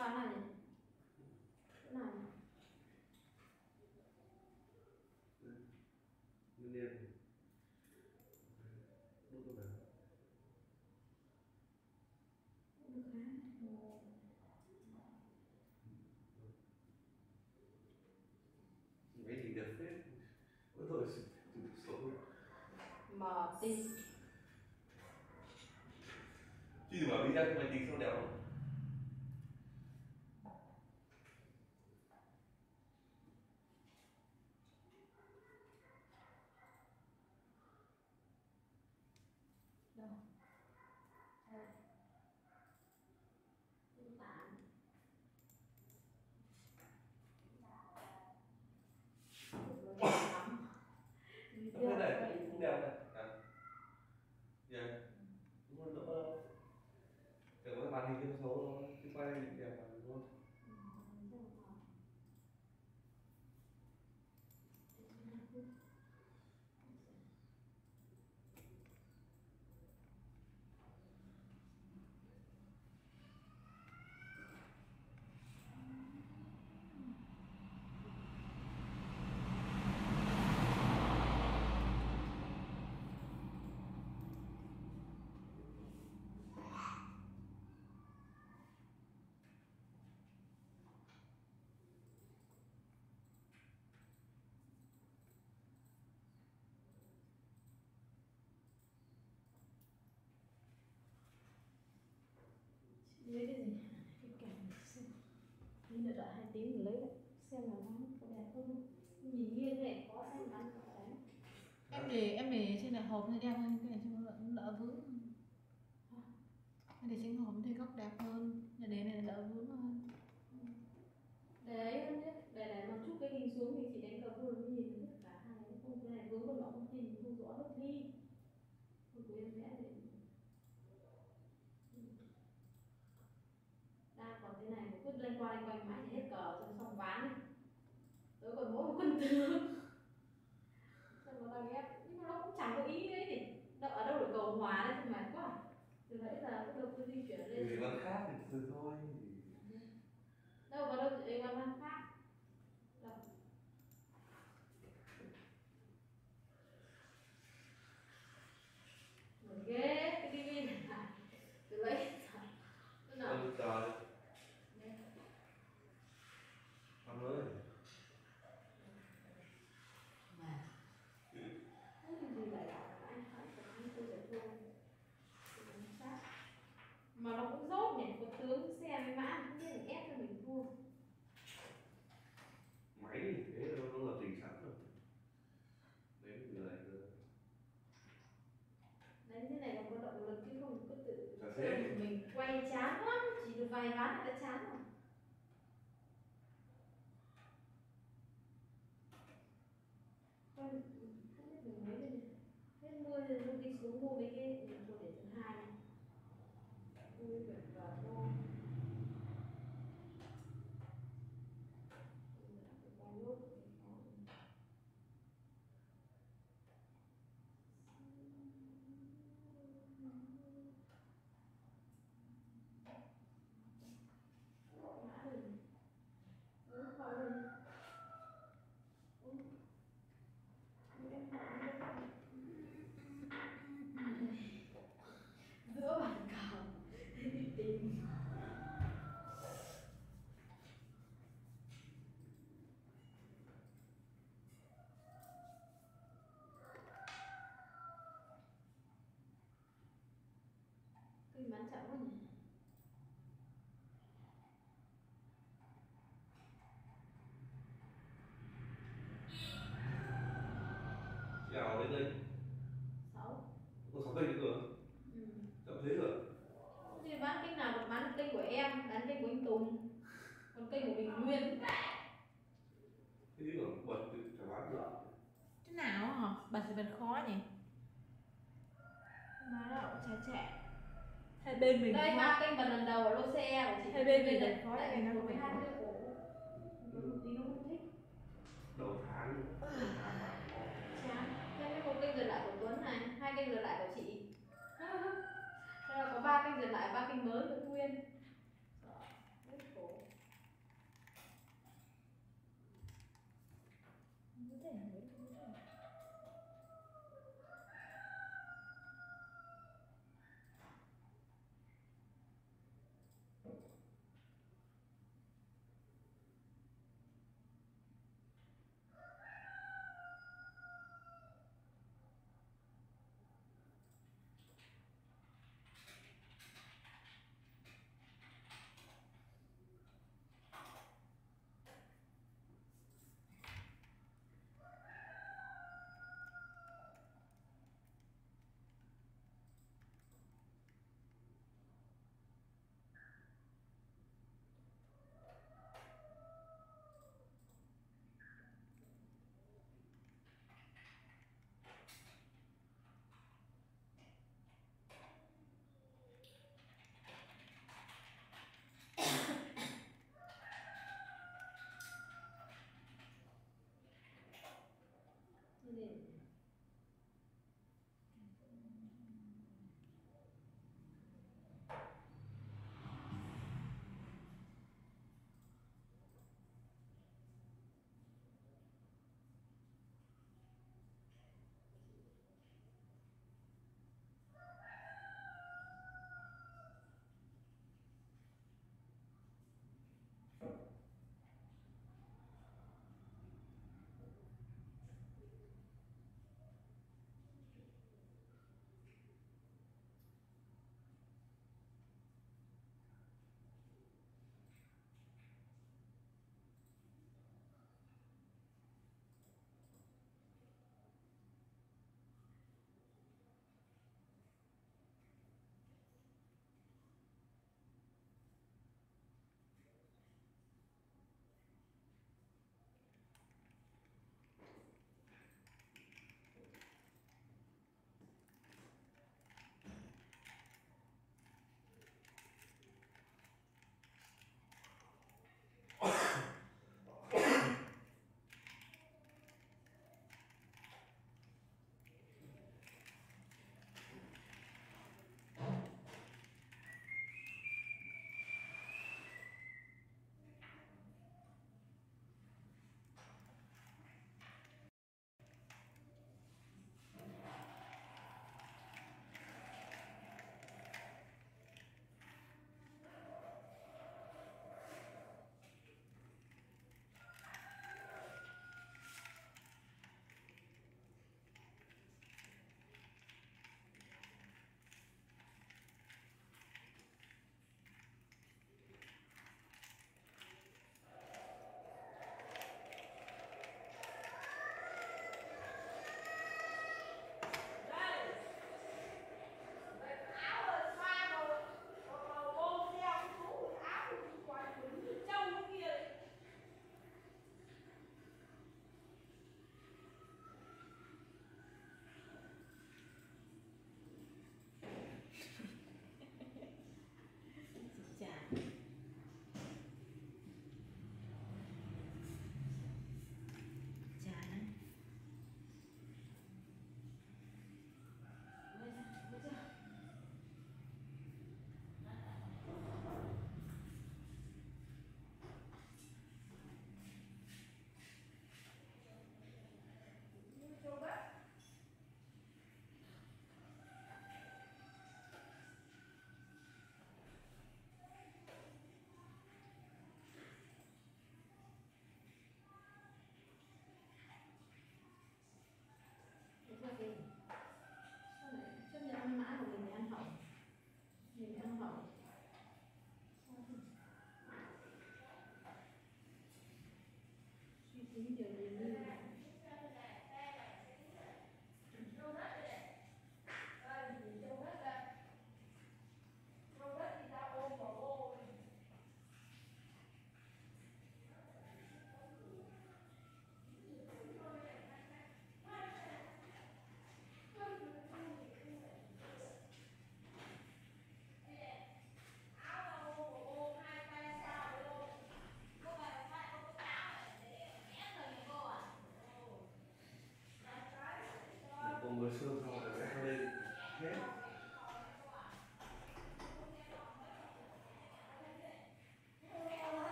C: Bán này nhỉ? Chỗ nào nhỉ?
A: Nguyên niên đúng rồi.
C: Được hả?
A: Mấy gì đẹp phết. Ôi thôi, số
C: Mở tin.
A: chứ mà đi ra cái máy tính sao đẹp không?
C: Đâu? Đây. Tin tản. Nó đẹp lắm.
A: Cái này cũng đẹp này. À. Dạ. Đúng rồi, đỡ đâu. Để có cái màn hình cho nó xấu thôi, chứ quay đẹp mà đúng không?
C: Lấy cái gì? Cái cảnh này xem. Nên là đợi 2 tiếng rồi lấy lại. Xem là nó có đẹp không. Nhìn nghiêng này có xem bắn có đấy.
B: Em để trên đại hộp thì đẹp hơn, cái này cho nó đỡ vướng. Em để trên hộp thì góc đẹp hơn, nhà để này đỡ vướng hơn.
C: Để đấy hơn chứ. Để mà chút cái hình xuống thì chỉ đánh cờ vua mới nhìn được cả hai. Không cái này vướng còn nó không nhìn không rõ được đi. Thôi của em vẽ để đang còn thế này cứ lên qua lên quanh mãi thì hết cờ cho xong ván đi. Tớ còn mỗi một quân tướng. Xong nó đang ghép nhưng mà nó cũng chẳng có ý ấy gì. Ở đâu được cầu hòa đấy thì mệt quá. Từ nãy giờ bắt đầu tôi di chuyển lên.
A: Người văn khác thì từ thôi.
C: Đâu vào đâu chị văn văn khác. Đâu. Mở ghê cái tivi này. Từ lấy. Thế nào?
A: Ôi trời. Ông ơi.
C: Mà nó cũng dốt nhỉ, có tướng xe với mã cũng biết là ép cho mình thua.
A: Máy thì thế nó là tình sẵn rồi. Đấy người này cơ.
C: Đánh thế này còn có động lực chứ không cứ tự
A: Chả thế.
C: mình quay chán lắm, chỉ được vài ván là đã chán rồi. Không biết mình mấy bên này. Hết mưa thì tôi đi xuống mua mấy cái của để thứ hai này. Tôi việc vào mua. Quay nốt cái khó. Mã rồi. Vào rồi. Giữa bàn cờ đi tìm. Cái bán chậm quá nhỉ.
A: Chào đến đây.
C: 6.
A: Có 6 kênh nữa cơ.
C: Ừ.
A: Chậm thế rồi.
C: Thì bán kênh nào bán được kênh của em, bán kênh của anh Tùng. Còn kênh của mình Nguyên.
A: Cái gì mà bật thì chả bán được.
B: Thế nào hả? Bà sẽ bật khó nhỉ? Má đậu trẻ trẻ. Hai bên mình
C: Đây
B: khó.
C: ba kênh bật lần đầu ở lô xe của chị.
B: Hai bên mình
C: đây
B: bật khó
C: tại
B: thì
C: vì
B: nó
C: nó
B: bật
C: với hai
B: khó.
C: cái cổ. Một tí nó không thích.
A: Đầu tháng.
C: Chán. Thế một kênh dừng lại của Tuấn này, 2 kênh dừng lại của chị. Đây là có 3 kênh dừng lại, 3 kênh mới của Nguyên. Rất khổ.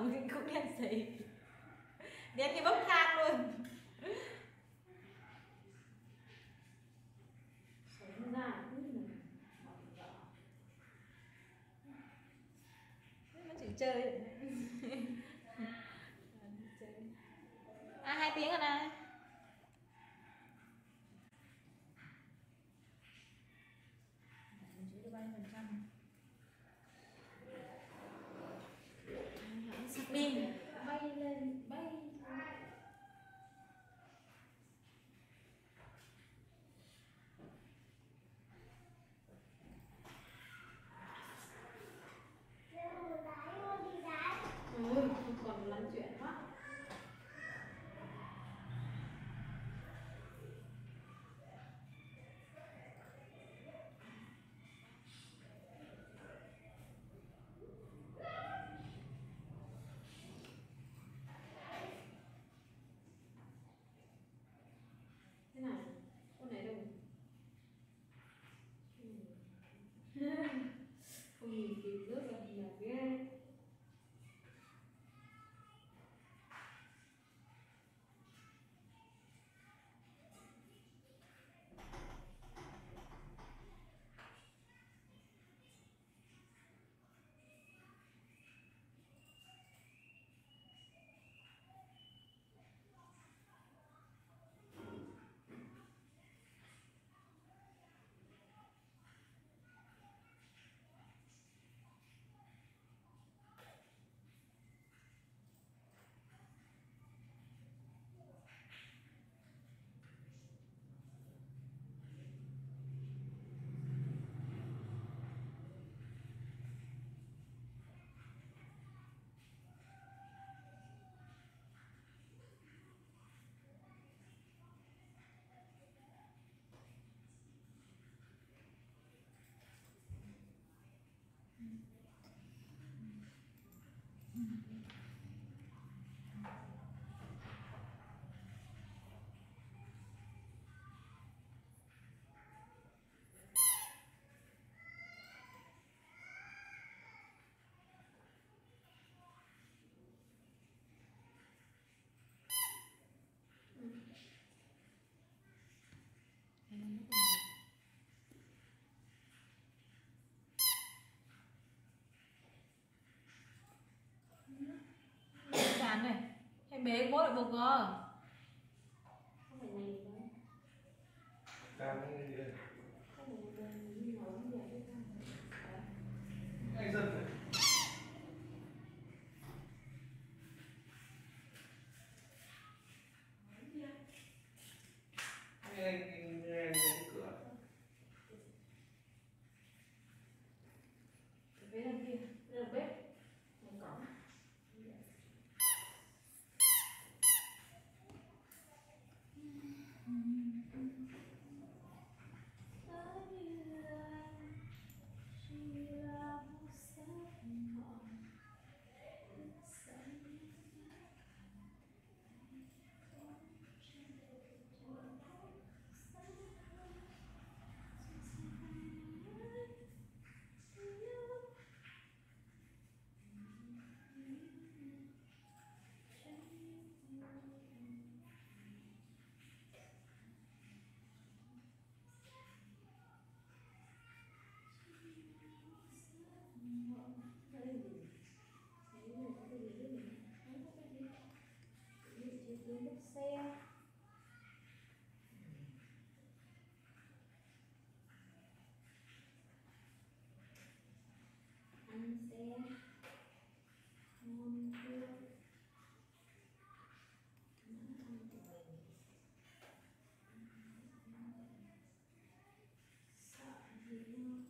B: cũng đen xì, đen như bốc than luôn.
C: Sống ra
B: Nó chỉ chơi. À 2 tiếng rồi này. Mình giữ được bao nhiêu %? Sạc pin.
C: bay lên bay. Ôi, còn lắm chuyện quá. Thế này, con này đâu? Không nhìn kịp nước là ghê.
B: Chán này. Hay bế bố lại buộc cơ.
C: Không phải này đâu.
A: Cam cái gì đây?
C: Không phải này như nói như vậy đấy không?
A: Anh dân này. Anh cửa.
C: Cái bên kia, đây là bếp. Một cổng. Xe ăn xe ngon chưa ăn của mình sợ gì đâu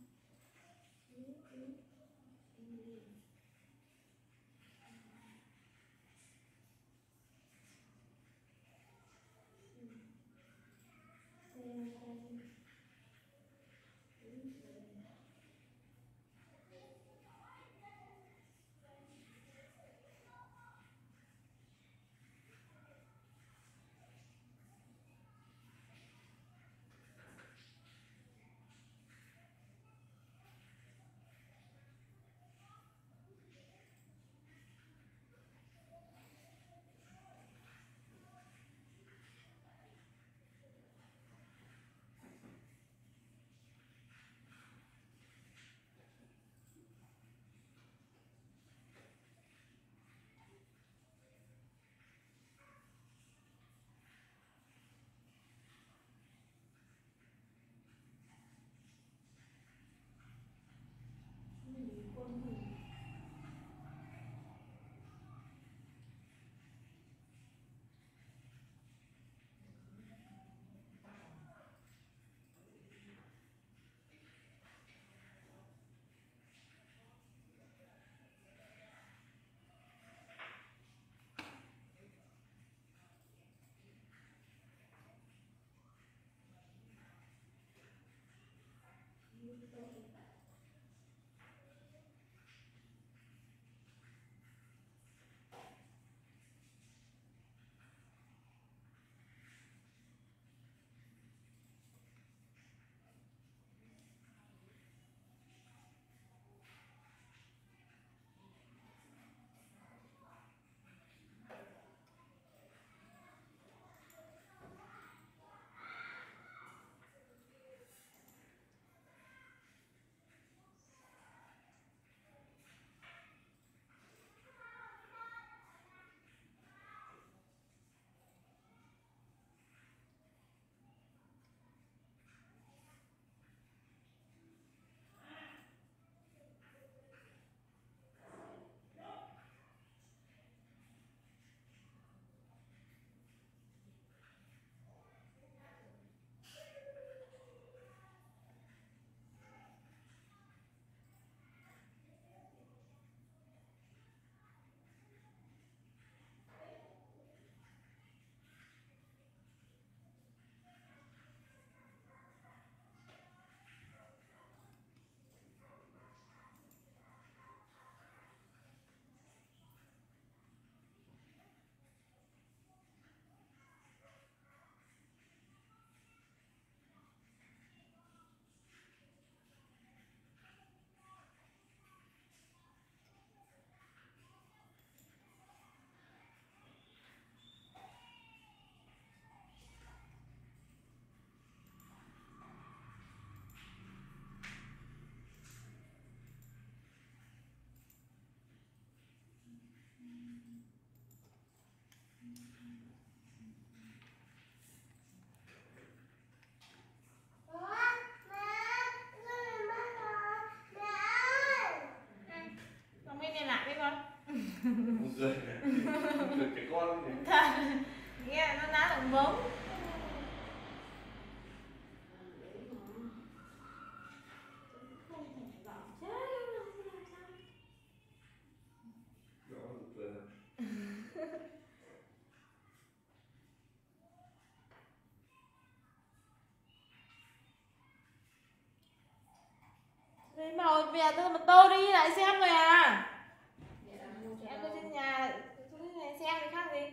A: Tưởng trẻ con gì.
B: Nghe nó ná đồng vống.
C: Không thể bảo chết nó làm sao.
A: Nó cười rồi.
B: Thế mà về tôi mà tô đi lại xem rồi à.
C: Mẹ đang mua cho
B: Em
C: đâu.
B: tôi trên nhà tôi xem thì khác gì.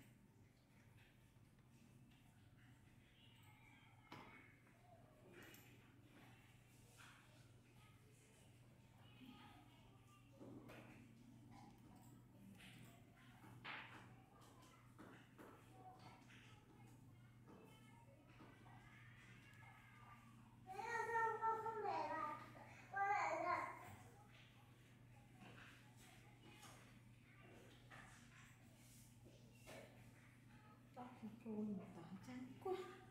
B: Tóc thì trôi một tảng trắng quá.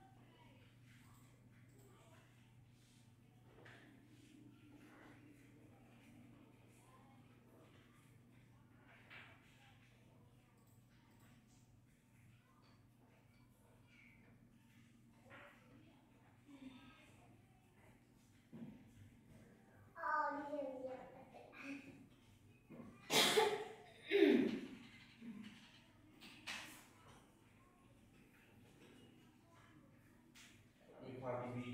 A: Đi qua tivi.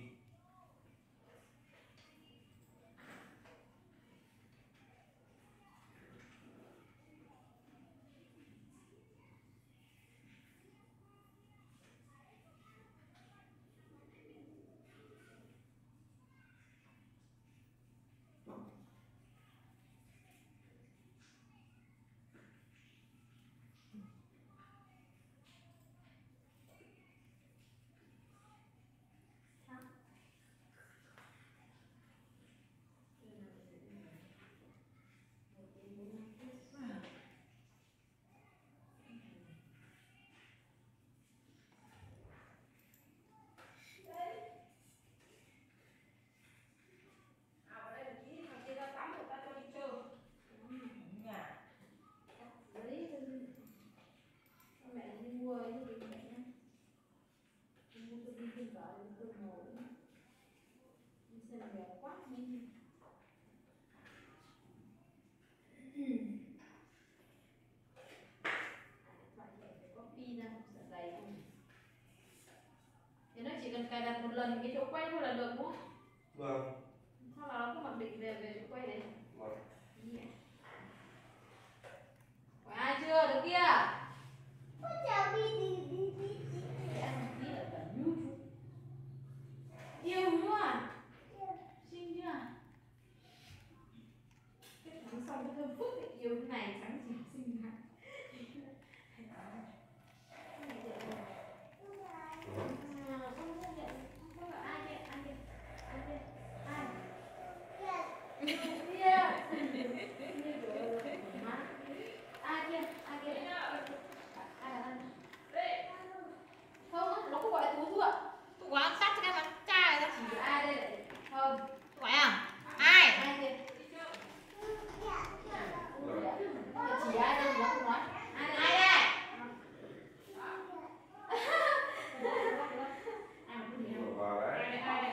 C: Đấy, mẹ đi mua ấy cho mẹ nhé. Đi mua cho đi thêm cỡ tôi ngồi. Đi xem đẹp quá đi. Thoại này phải copy ra một sợi dày không? Thế nó chỉ cần cài đặt một lần cái chỗ quay thôi là được đúng không?
A: Vâng.
C: Sau đó nó cứ mặc định về chỗ quay đấy.
A: Vâng.
C: Yeah. Có ai chưa? Được kia? Em một tí là tận nhu chú. Yêu đúng không ạ? Xinh chưa? Cái thắng xong cái thơm phức ấy. Yêu cái này trắng chỉ xinh hả? Không, nó không gọi là tú dựa.
B: Tôi quan sát cho cái mặt trai ra.
C: Chỉ ai đây lại không?
B: Gọi à? Ai?
C: Ai kia? Chỉ ai đây nó không nói. Ai đây?
A: Vào đấy.
C: Ai đây?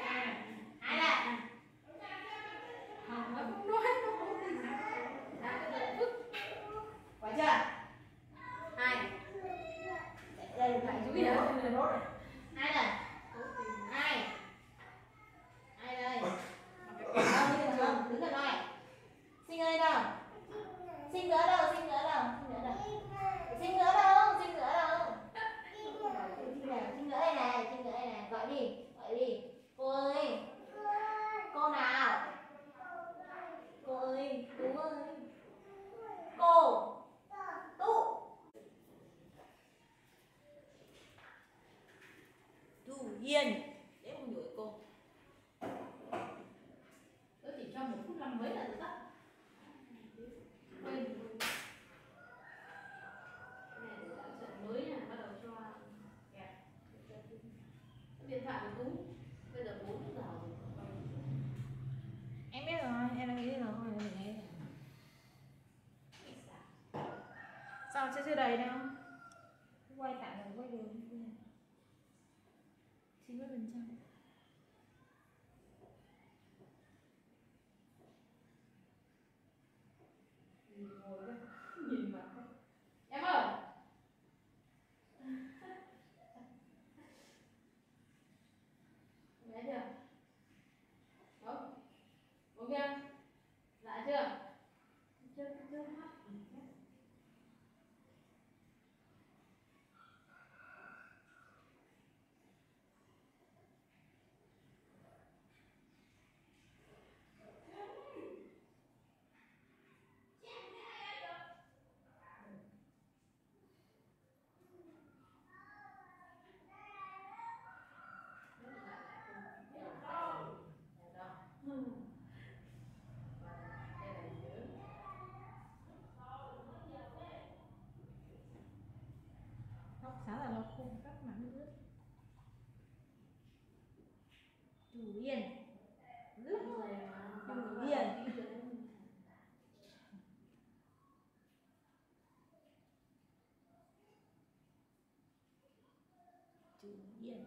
C: Không, nó không nói, nó không gì cả. Quả chưa? Ai? Đây là phải chú ý đâu? Ai đây? Ai? Ai đây? Đứng ở đây. Sinh ơi đâu? Sinh ở đâu? Sinh ở đâu? Sinh ở đâu? Sinh ở đâu? Sinh ở đây này, sinh ở đây này. Gọi đi. Cô ơi. Cô nào? Cô ơi, đúng ơi. Cô. Tu. Tu Hiền. Đấy không nhồi cô. Tôi chỉ cho 1 phút 5 mấy là được tắt. Quên. Này để tạo trận mới này, bắt đầu cho kẹp. Điện thoại của Tú. Bây giờ 4 giờ rồi.
B: Em biết rồi, em đang nghĩ rồi. Sao chứ chưa đầy đâu, quay tạm rồi quay đường 90%.
C: Nhìn mặt em ơi. Bé chưa? Đúng. Ok. Dạ chưa? Chưa hát.
B: Tóc sáng là nó khô cắt mà nó ướt. Chủ Yên rất Chủ Yên. Chủ Yên.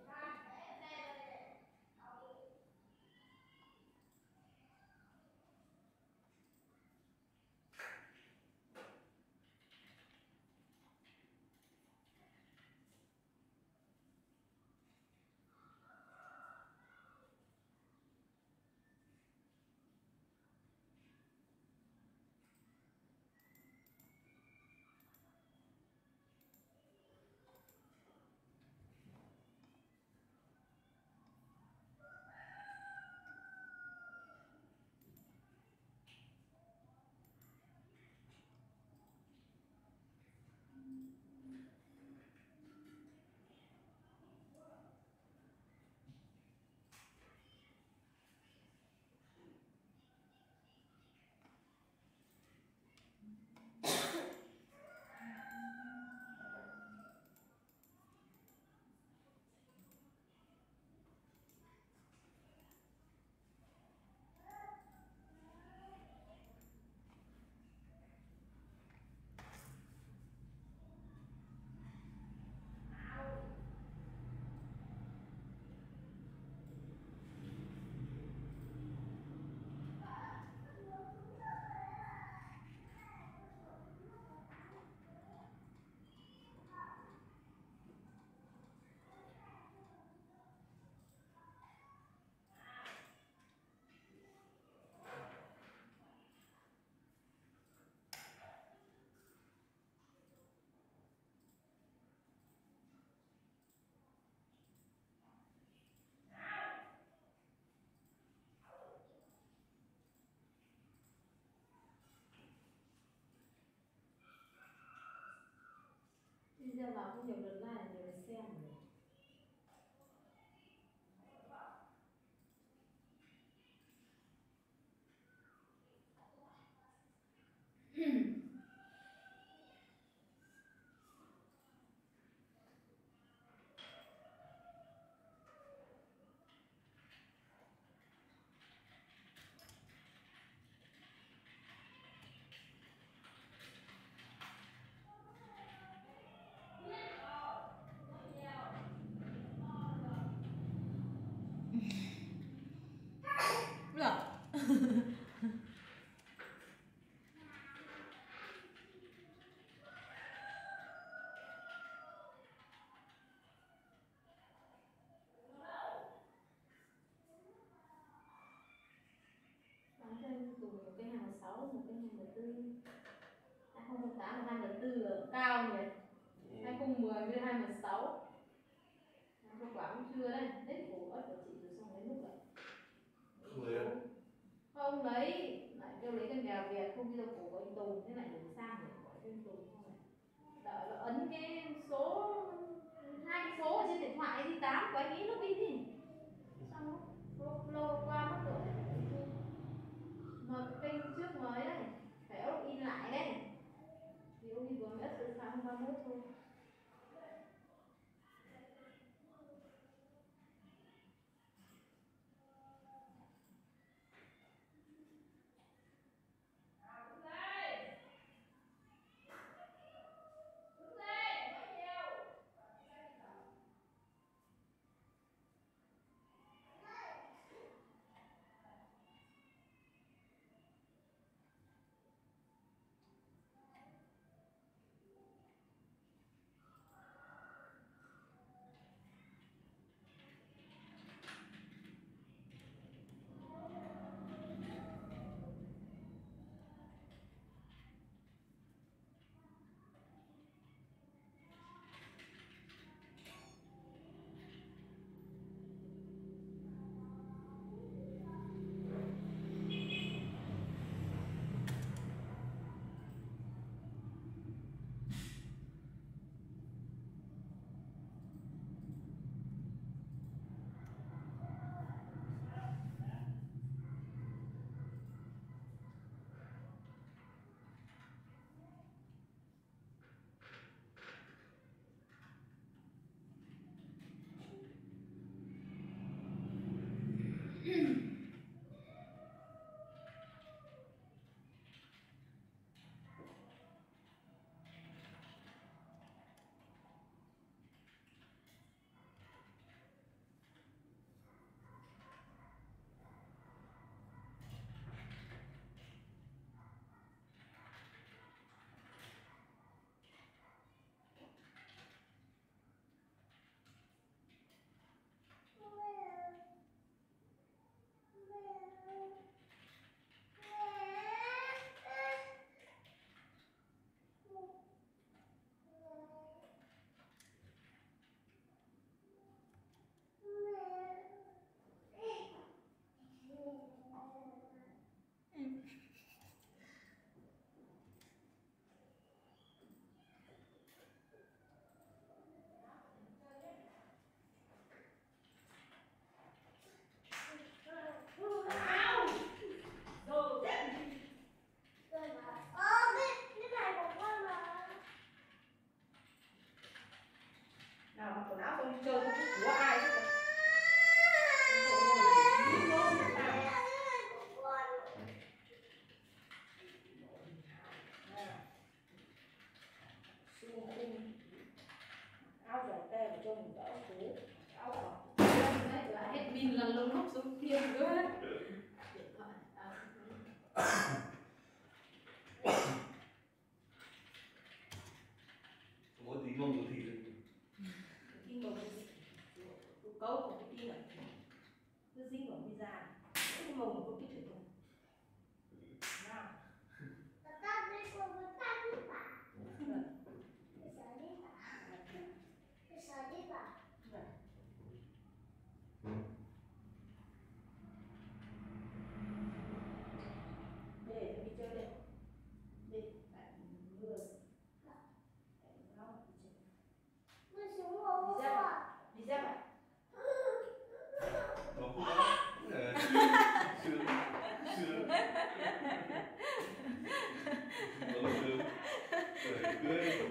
C: Video vào không nhiều lượt like, nhiều lượt xem rồi. Bán thêm cùng một cái 216, một cái 214. 2008 và 214 là cao nhỉ. 2010 với 216. Kết quả cũng chưa đây. Hết cổ ớt của chị rồi xong đến lúc lại. Không lấy, lại kêu lấy con gà Việt, không đi đâu cổ của anh Tùng, thế lại đổi sang để gọi cho anh Tùng không này. Đợi nó ấn cái số, hai cái số ở trên điện thoại đi 8 của anh ấy nó đi đi. Xong lâu qua mất rồi. Mở cái kênh trước mới đấy, phải login lại đấy. Thì login vừa mới ất từ 31 thôi.
B: nào mặc quần áo xong đi chơi không biết của ai hết. Áo dài te mà cho mình đỡ cũ, áo bọc.
C: Hết pin là lông hốc xuống kia nữa.
A: Có tí mông có thịt rồi.
B: Kinh bầu câu của cái kia cứ dính vào cái da, cái mông có cái chuyện nào. Để đi chơi đây. Đi, bạn mưa. Đi dép à?
A: Nó không có. Sướng. Sướng. Nó sướng. Cười cười.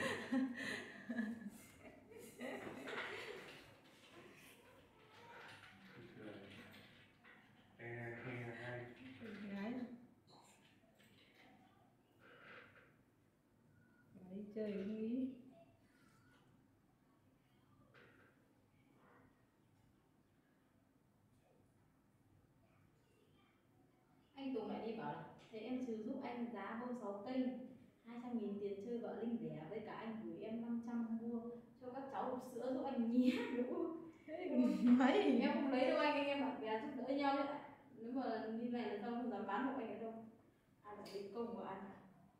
B: Đi chơi đi.
C: Anh Tùng lại đi bảo là thế em trừ giúp anh giá bơm 6 kênh 200.000 tiền chơi vợ Linh đẻ, với cả anh gửi em 500 mua cho các cháu hộp sữa giúp anh nhé.
B: Mấy
C: Em không lấy đâu anh bạn bè giúp đỡ nhau đấy. Nếu mà đi này là không dám bán hộ anh ở đâu. Ai lại lấy công của anh.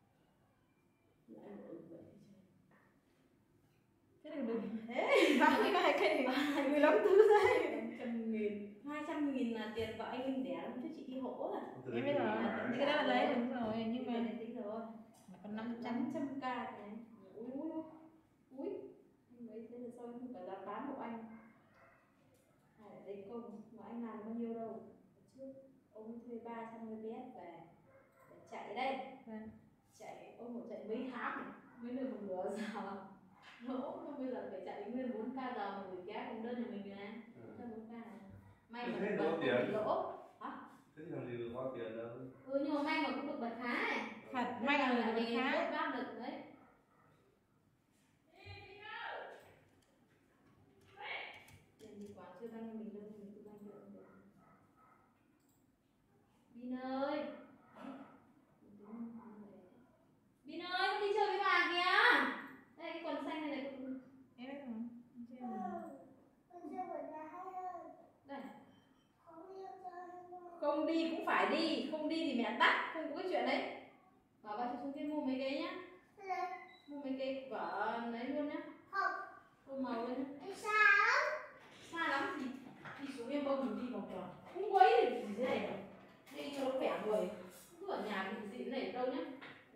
B: thế này được thế bán cái cây 15 thứ đấy.
C: 200.000 là tiền vợ anh Linh đẻ chứ chị đi hộ à.
B: Em biết rồi, cái đó là lấy đúng rồi, nhưng mà
C: tính rồi.
B: còn 500
C: 500k này. Ui. Anh mấy thế là sao anh không cả dám bán hộ anh. Hay là lấy công mà anh làm bao nhiêu đâu. Trước ông thuê 350 bé về để chạy đây. Chạy ông phải chạy mấy tháng mới được một nửa giờ. Lỗ không, bây giờ phải chạy nguyên 4k giờ mà gửi ké cùng đơn nhà mình nè. Cho 4k này. May mà
A: Thế
C: bật không
A: tiền.
C: bị lỗ. Hả?
A: Thế thì làm gì được bao tiền đâu.
C: Nhưng mà may mà cũng được bật khá này.
B: thật may là được khá.
C: Bác được đấy. Tiền gì quá chưa banh mình đâu, mình cứ banh được. Bin ơi. Bin ơi, con đi chơi với bà kìa. Đây cái quần xanh này này.
B: Em biết rồi.
C: Đây. Không đi cũng phải đi, không đi thì mẹ tắt, không có cái chuyện đấy. Bảo bà cho xuống kia mua mấy cái nhá. Mua mấy cái vở lấy luôn nhá. Không màu lên nhá. Xa lắm thì đi xuống em bông mình đi vòng tròn. Không quấy thì gì thế này. Đi cho nó khỏe người. Cứ ở nhà thì gì thế này đâu nhá.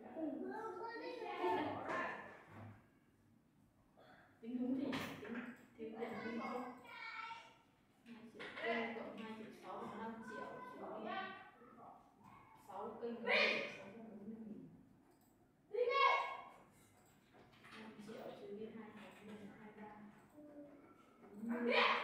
C: Tính đúng thì tính thêm tiền đi không? 2 triệu cộng 2 triệu 6 là 5 triệu. 6 kênh 640.000. 5 triệu trừ đi 2 là 23.